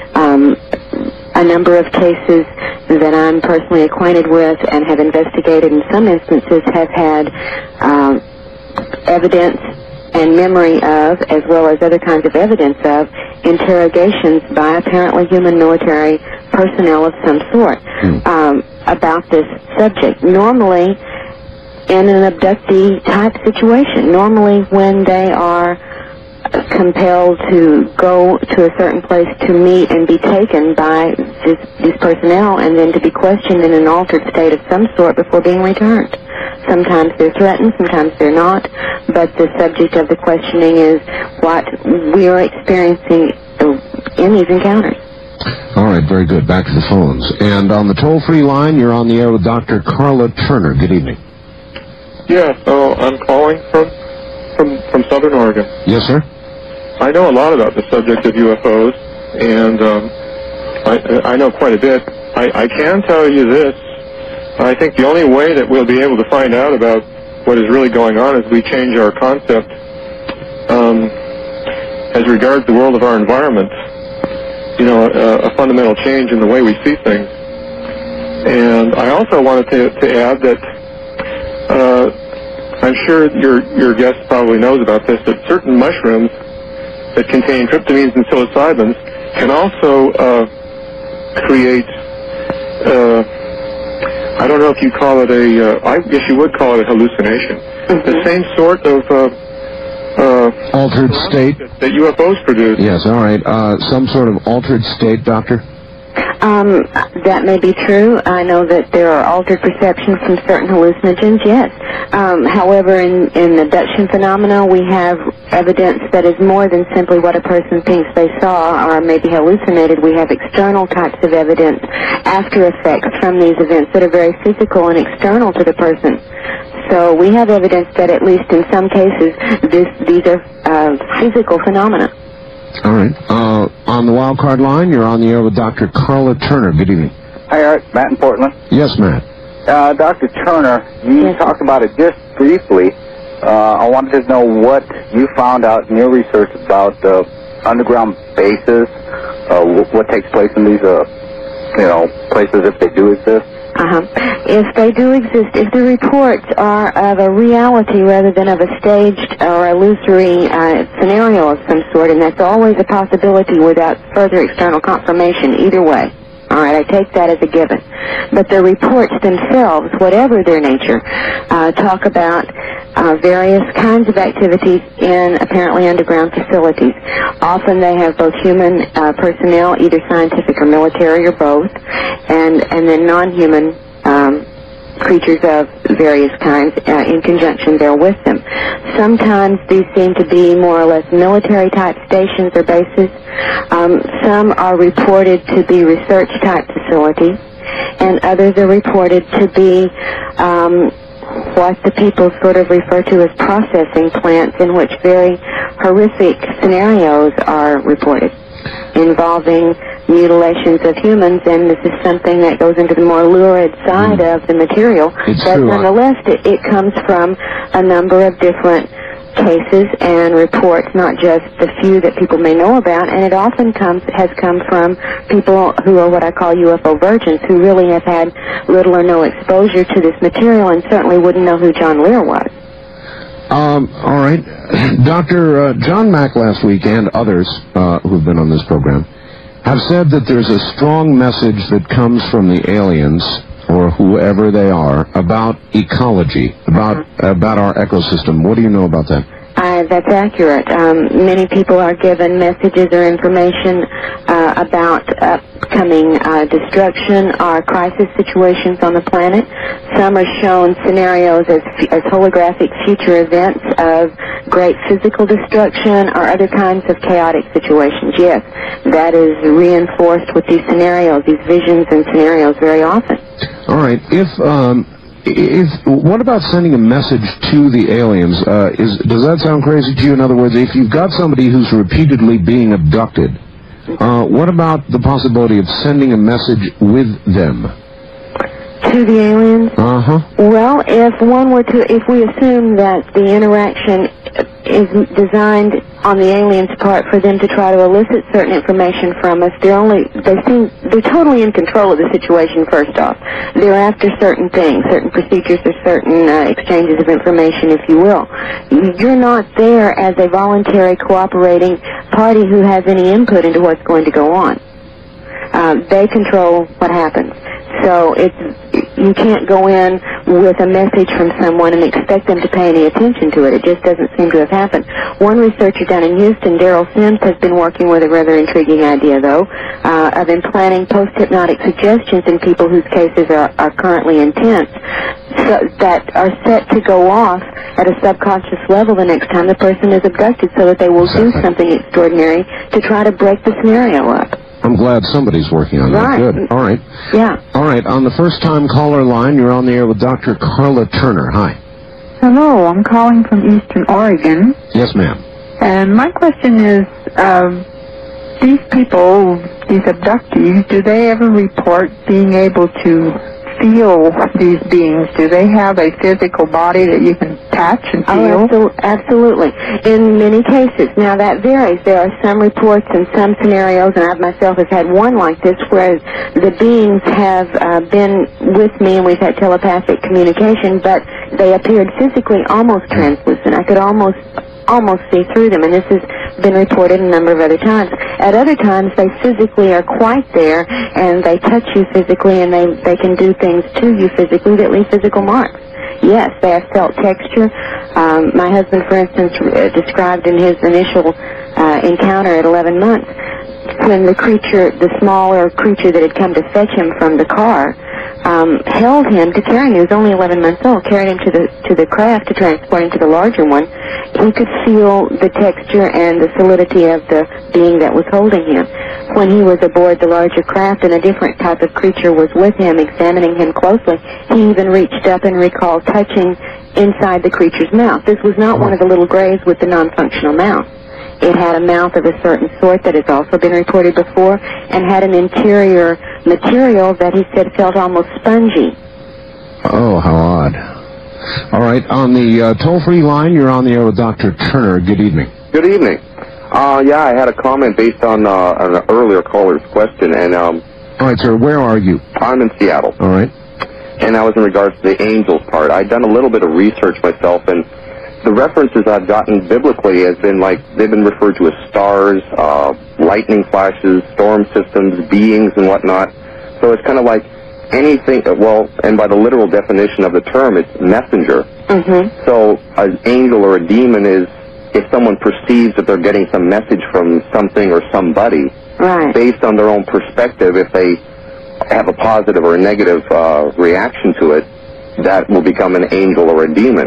A number of cases that I'm personally acquainted with and have investigated in some instances have had evidence and memory of, as well as other kinds of evidence of, interrogations by apparently human military personnel of some sort about this subject. Normally, in an abductee type situation, normally when they are compelled to go to a certain place to meet and be taken by these personnel and then to be questioned in an altered state of some sort before being returned. Sometimes they're threatened, sometimes they're not, but the subject of the questioning is what we are experiencing in these encounters. All right, very good. Back to the phones. And on the toll-free line, you're on the air with Dr. Carla Turner. Good evening. Yeah, so I'm calling from Southern Oregon. Yes, sir? I know a lot about the subject of UFOs, and I know quite a bit. I can tell you this. I think the only way that we'll be able to find out about what is really going on is we change our concept as regards the world of our environment. You know, a fundamental change in the way we see things. And I also wanted to add that I'm sure your guest probably knows about this, that certain mushrooms that contain tryptamines and psilocybins can also create, I don't know if you call it I guess you would call it a hallucination. The same sort of altered state that UFOs produce. Yes, all right. Some sort of altered state, Doctor? That may be true. I know that there are altered perceptions from certain hallucinogens, yes. However, in abduction phenomena, we have evidence that is more than simply what a person thinks they saw or maybe hallucinated. We have external types of evidence, after effects from these events that are very physical and external to the person. So we have evidence that at least in some cases, these are physical phenomena. All right. On the wild card line, you're on the air with Dr. Carla Turner. Good evening. Hi, Art. Matt in Portland. Yes, Matt. Dr. Turner, you talked about it just briefly. I wanted to know what you found out in your research about underground bases, what takes place in these, places if they do exist. If they do exist, if the reports are of a reality rather than of a staged or illusory scenario of some sort, and that's always a possibility without further external confirmation either way. All right, I take that as a given. But the reports themselves, whatever their nature, talk about various kinds of activities in apparently underground facilities. Often they have both human personnel, either scientific or military or both, and then non-human creatures of various kinds in conjunction there with them. Sometimes these seem to be more or less military-type stations or bases. Some are reported to be research-type facilities, and others are reported to be what the people sort of refer to as processing plants in which very horrific scenarios are reported. involving mutilations of humans, and this is something that goes into the more lurid side of the material. It's but true. nonetheless, it comes from a number of different cases and reports, not just the few that people may know about, and it often has come from people who are what I call UFO virgins, who really have had little or no exposure to this material and certainly wouldn't know who John Lear was. All right. Dr. John Mack last week and others who've been on this program have said that there's a strong message that comes from the aliens, or whoever they are, about ecology, about our ecosystem. What do you know about that? That's accurate. Many people are given messages or information about upcoming destruction or crisis situations on the planet. Some are shown scenarios as holographic future events of great physical destruction or other kinds of chaotic situations. Yes, that is reinforced with these scenarios, these visions and scenarios very often. All right. What about sending a message to the aliens? Does that sound crazy to you? In other words, if you've got somebody who's repeatedly being abducted, what about the possibility of sending a message with them? To the aliens? Uh-huh. Well, if we assume that the interaction is designed on the aliens' part for them to try to elicit certain information from us, they're totally in control of the situation. First off, they're after certain things, certain procedures, or certain exchanges of information, if you will. You're not there as a voluntary cooperating party who has any input into what's going to go on. They control what happens. So you can't go in with a message from someone and expect them to pay any attention to it. It just doesn't seem to have happened. One researcher down in Houston, Daryl Sims, has been working with a rather intriguing idea, though, of implanting post-hypnotic suggestions in people whose cases are currently intense, so that are set to go off at a subconscious level the next time the person is abducted, so that they will do something extraordinary to try to break the scenario up. I'm glad somebody's working on that. Good. All right. Yeah. All right. On the first-time caller line, you're on the air with Dr. Carla Turner. Hi. Hello. I'm calling from Eastern Oregon. Yes, ma'am. And my question is, these people, these abductees, do they ever report being able to feel these beings? Do they have a physical body that you can touch and feel? Oh, absolutely. In many cases. Now, that varies. There are some reports and some scenarios, and I myself have had one like this, where the beings have been with me and we've had telepathic communication, but they appeared physically almost translucent. I could almost see through them, and this has been reported a number of other times. At other times, they physically are quite there, and they touch you physically, and they can do things to you physically that leave physical marks. Yes, they have felt texture. My husband, for instance, described in his initial encounter at 11 months, when the smaller creature that had come to fetch him from the car, held him to carry him. He was only 11 months old, carried him to the craft to transport him to the larger one. He could feel the texture and the solidity of the being that was holding him. When he was aboard the larger craft and a different type of creature was with him, examining him closely, he even reached up and recalled touching inside the creature's mouth. This was not one of the little grays with the non-functional mouth. It had a mouth of a certain sort that has also been reported before, and had an interior material that he said felt almost spongy. Oh, how odd. All right, on the toll-free line, you're on the air with Dr. Turner. Good evening. Good evening. Yeah, I had a comment based on an earlier caller's question, and all right, sir, where are you? I'm in Seattle. All right. And that was in regards to the angels part. I'd done a little bit of research myself, and the references I've gotten biblically has been like, they've been referred to as stars, lightning flashes, storm systems, beings and whatnot. So it's kind of like anything, well, and by the literal definition of the term, it's messenger. Mm-hmm. So an angel or a demon is if someone perceives that they're getting some message from something or somebody, right, based on their own perspective, if they have a positive or a negative reaction to it, that will become an angel or a demon.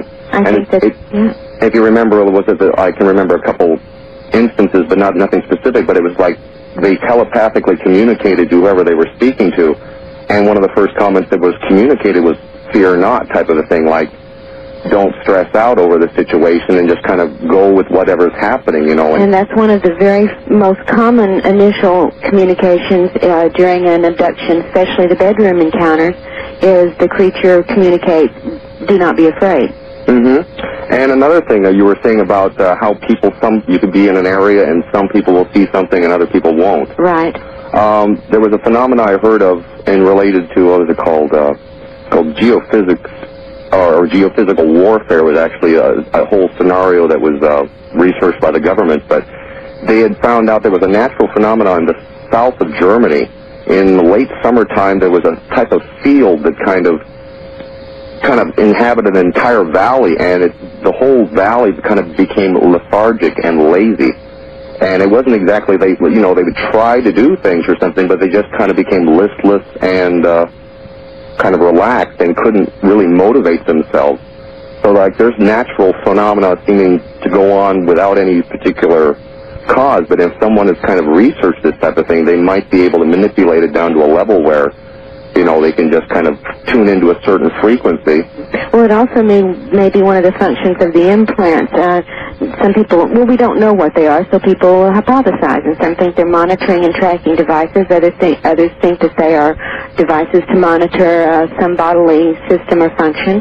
If you remember, I can remember a couple instances, but nothing specific, but it was like they telepathically communicated to whoever they were speaking to, and one of the first comments that was communicated was fear not type of a thing, like don't stress out over the situation and just kind of go with whatever's happening, you know. And that's one of the very most common initial communications during an abduction, especially the bedroom encounters, is the creature communicates, do not be afraid. And another thing that you were saying about how people, you could be in an area and some people will see something and other people won't. Right. There was a phenomenon I heard of and related to, what was it called? Called geophysics, or geophysical warfare. Was actually a whole scenario that was researched by the government, but they had found out there was a natural phenomenon in the south of Germany. In the late summertime, there was a type of field that kind of inhabited an entire valley, and the whole valley kind of became lethargic and lazy. And it wasn't exactly, they would try to do things or something, but they just kind of became listless and kind of relaxed and couldn't really motivate themselves. So, like, there's natural phenomena seeming to go on without any particular cause, but if someone has kind of researched this type of thing, they might be able to manipulate it down to a level where, you know, they can just kind of tune into a certain frequency. Well, it also may be one of the functions of the implant. Some people, we don't know what they are, so people hypothesize, and some think they're monitoring and tracking devices. Others think that they are devices to monitor some bodily system or function.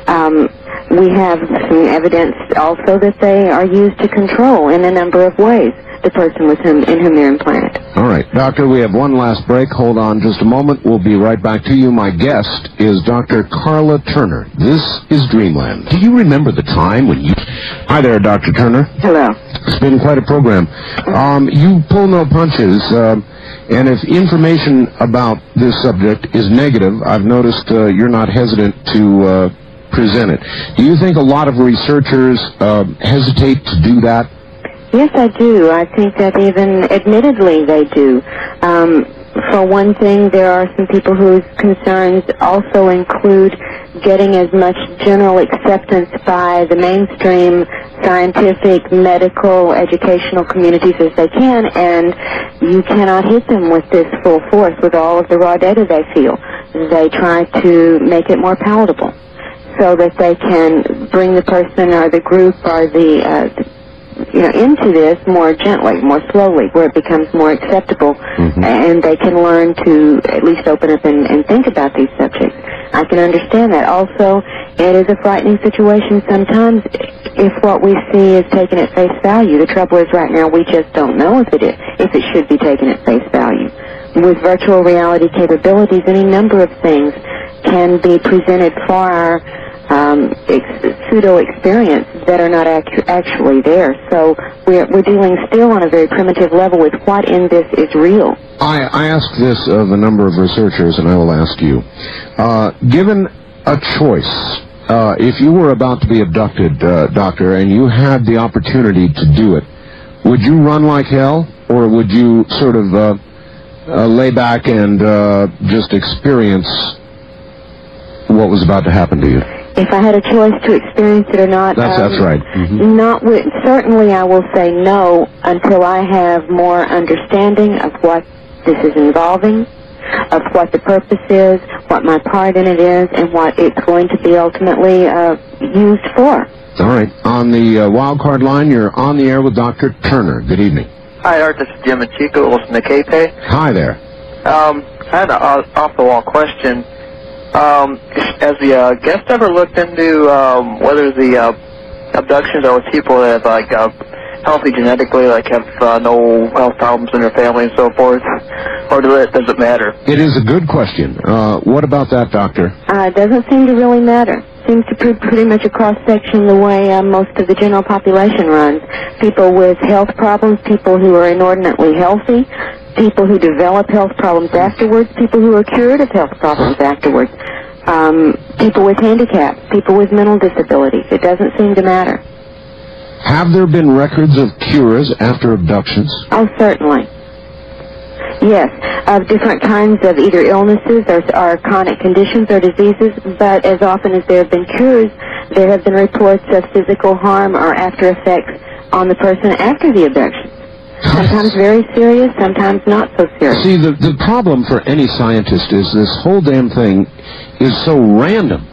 We have some evidence also that they are used to control in a number of ways the person in whom they're implanted. All right, Doctor, we have one last break. Hold on just a moment. We'll be right back to you. My guest is Dr. Carla Turner. This is Dreamland. Do you remember the time when you... Hi there, Dr. Turner. Hello. It's been quite a program. You pull no punches, and if information about this subject is negative, I've noticed you're not hesitant to present it. Do you think a lot of researchers hesitate to do that? Yes, I do. I think that even admittedly they do. For one thing, there are some people whose concerns also include getting as much general acceptance by the mainstream scientific, medical, educational communities as they can, and you cannot hit them with this full force with all of the raw data they feel. They try to make it more palatable so that they can bring the person or the group or the into this more gently, more slowly, where it becomes more acceptable, and they can learn to at least open up and think about these subjects. I can understand that. Also, it is a frightening situation sometimes if what we see is taken at face value. The trouble is right now we just don't know if it should be taken at face value. With virtual reality capabilities, any number of things can be presented for our pseudo-experience that are not actually there. So we're dealing still on a very primitive level with what in this is real. I ask this of a number of researchers, and I will ask you. Given a choice, if you were about to be abducted, Doctor, and you had the opportunity to do it, would you run like hell, or would you sort of lay back and just experience what was about to happen to you? If I had a choice to experience it or not, that's right. Certainly I will say no until I have more understanding of what this is involving, of what the purpose is, what my part in it is, and what it's going to be ultimately used for. All right. On the wild card line, you're on the air with Dr. Turner. Good evening. Hi, Art. This is Jim and Chico, listen to K-Pay. Hi there. I had an off-the-wall question. Has the guest ever looked into whether the abductions are with people that have, like, healthy genetically, like have no health problems in their family and so forth, or does it matter? It is a good question. What about that, Doctor? It doesn't seem to really matter. Seems to be pretty much a cross-section the way most of the general population runs. People with health problems, people who are inordinately healthy, people who develop health problems afterwards, people who are cured of health problems afterwards, people with handicaps, people with mental disabilities. It doesn't seem to matter. Have there been records of cures after abductions? Oh, certainly. Yes, of different kinds of either illnesses or chronic conditions or diseases, but as often as there have been cures, there have been reports of physical harm or after effects on the person after the abduction. Sometimes very serious, sometimes not so serious. See, the problem for any scientist is this whole damn thing is so random.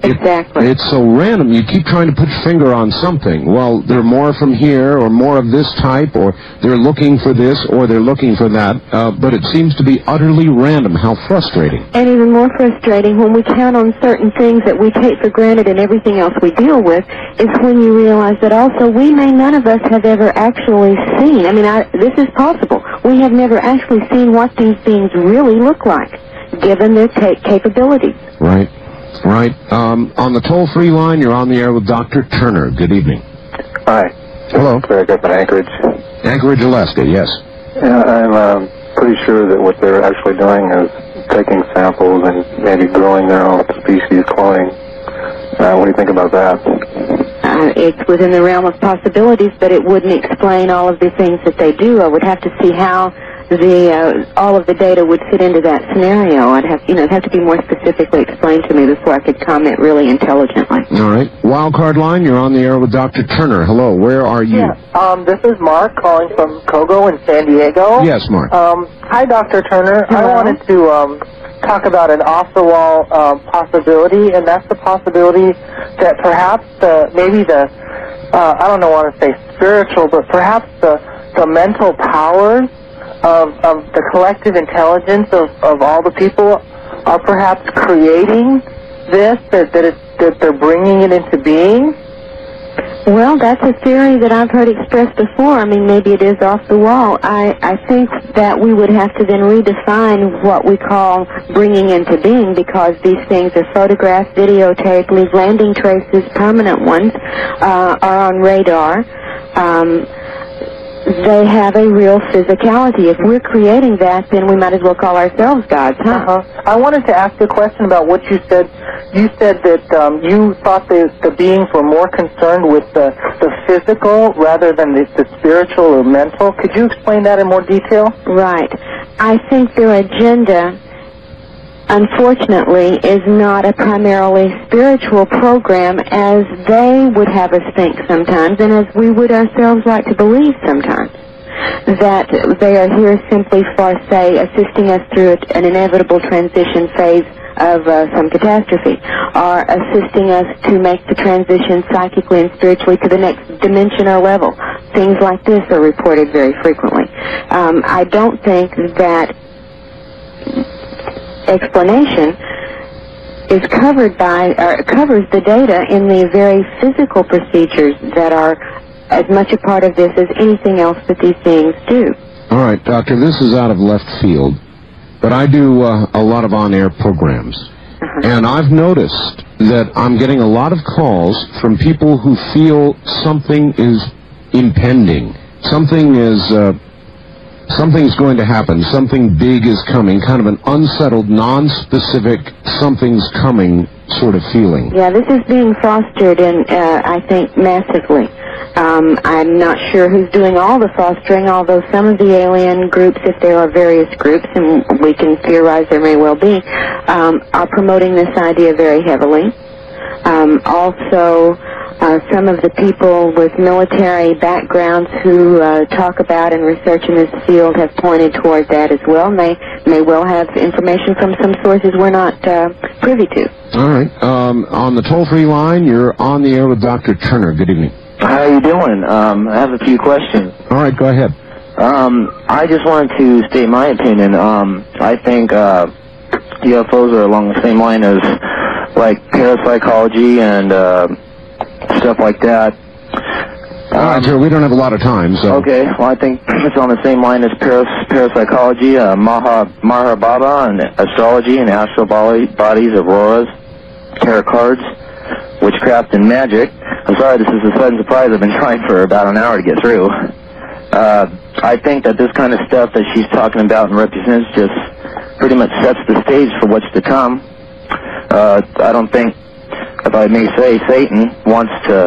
Exactly. It's so random. You keep trying to put your finger on something. Well, they're more from here, or more of this type, or they're looking for this, or they're looking for that. But it seems to be utterly random. How frustrating. And even more frustrating when we count on certain things that we take for granted and everything else we deal with is when you realize that also none of us have ever actually seen. I mean, this is possible. We have never actually seen what these beings really look like, given their capabilities. Right. Right. On the toll-free line, you're on the air with Dr. Turner. Good evening. Hi. Hello. Craig up in Anchorage. Anchorage, Alaska, yes. Yeah, I'm pretty sure that what they're actually doing is taking samples and maybe growing their own species, cloning. What do you think about that? It's within the realm of possibilities, but it wouldn't explain all of the things that they do. I would have to see how all of the data would fit into that scenario. It'd have to be more specifically explained to me before I could comment really intelligently. All right. Wildcard line, you're on the air with Dr. Turner. Hello, where are you? Yeah, this is Mark calling from Kogo in San Diego. Yes, Mark. Hi, Dr. Turner. Hello. I wanted to talk about an off-the-wall possibility, and that's the possibility that perhaps I don't want to say spiritual, but perhaps the mental powers of the collective intelligence of all the people are perhaps creating this, that they're bringing it into being? Well, that's a theory that I've heard expressed before. I mean, maybe it is off the wall. I think that we would have to then redefine what we call bringing into being, because these things are photographed, videotaped, leave landing traces, permanent ones, are on radar. They have a real physicality. If we're creating that, then we might as well call ourselves gods, huh? I wanted to ask you a question about what you said. You said that you thought the beings were more concerned with the physical rather than the spiritual or mental. Could you explain that in more detail? Right. I think their agenda, unfortunately, is not a primarily spiritual program as they would have us think sometimes, and as we would ourselves like to believe sometimes, that they are here simply for, say, assisting us through an inevitable transition phase of some catastrophe, or assisting us to make the transition psychically and spiritually to the next dimension or level. Things like this are reported very frequently. I don't think that explanation is covered by, or covers the data in the very physical procedures that are as much a part of this as anything else that these beings do. All right, Doctor, this is out of left field, but I do a lot of on-air programs, and I've noticed that I'm getting a lot of calls from people who feel something is impending, something's going to happen, something big is coming, kind of an unsettled, non-specific, something's coming sort of feeling. Yeah, this is being fostered, and I think massively. I'm not sure who's doing all the fostering, although some of the alien groups, if there are various groups, and we can theorize there may well be, are promoting this idea very heavily. Also, some of the people with military backgrounds who talk about and research in this field have pointed toward that as well, and they may well have information from some sources we're not privy to. All right. On the toll-free line, you're on the air with Dr. Turner. Good evening. How are you doing? I have a few questions. All right, go ahead. I just wanted to state my opinion. I think UFOs are along the same line as, like, parapsychology and stuff like that. Sure, we don't have a lot of time, so... Okay, well, I think it's on the same line as parapsychology, Maharbaba, and astrology and astral bodies, auroras, tarot cards, witchcraft, and magic. I'm sorry, this is a sudden surprise. I've been trying for about an hour to get through. I think that this kind of stuff that she's talking about and represents just pretty much sets the stage for what's to come. I don't think, if I may say, Satan wants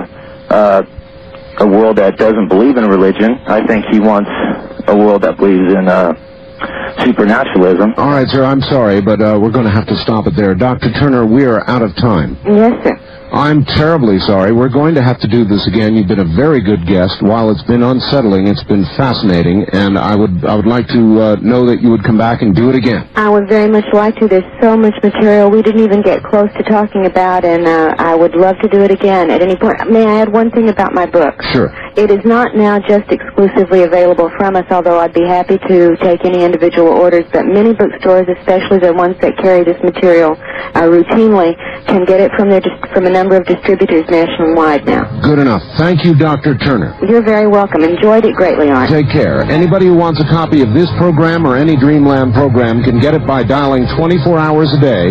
a world that doesn't believe in religion. I think he wants a world that believes in supernaturalism. All right, sir, I'm sorry, but we're going to have to stop it there. Dr. Turner, we are out of time. Yes, sir. I'm terribly sorry. We're going to have to do this again. You've been a very good guest. While it's been unsettling, it's been fascinating, and I would like to know that you would come back and do it again. I would very much like to. There's so much material we didn't even get close to talking about, and I would love to do it again at any point. May I add one thing about my book? Sure. It is not now just exclusively available from us, although I'd be happy to take any individual orders, but many bookstores, especially the ones that carry this material routinely, can get it from a number of distributors nationwide now. Good enough. Thank you, Dr. Turner. You're very welcome. Enjoyed it greatly, Art. Take care. Anybody who wants a copy of this program or any Dreamland program can get it by dialing 24 hours a day,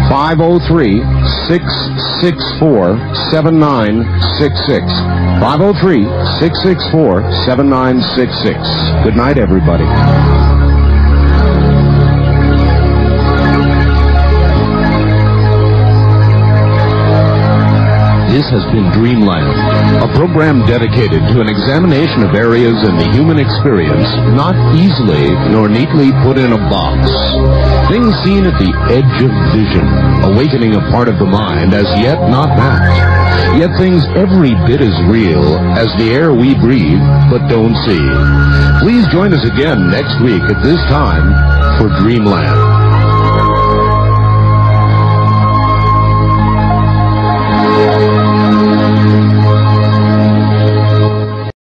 503-664-7966. 503-664-7966. Good night, everybody. This has been Dreamland, a program dedicated to an examination of areas in the human experience not easily nor neatly put in a box. Things seen at the edge of vision, awakening a part of the mind as yet not mapped. Yet things every bit as real as the air we breathe but don't see. Please join us again next week at this time for Dreamland.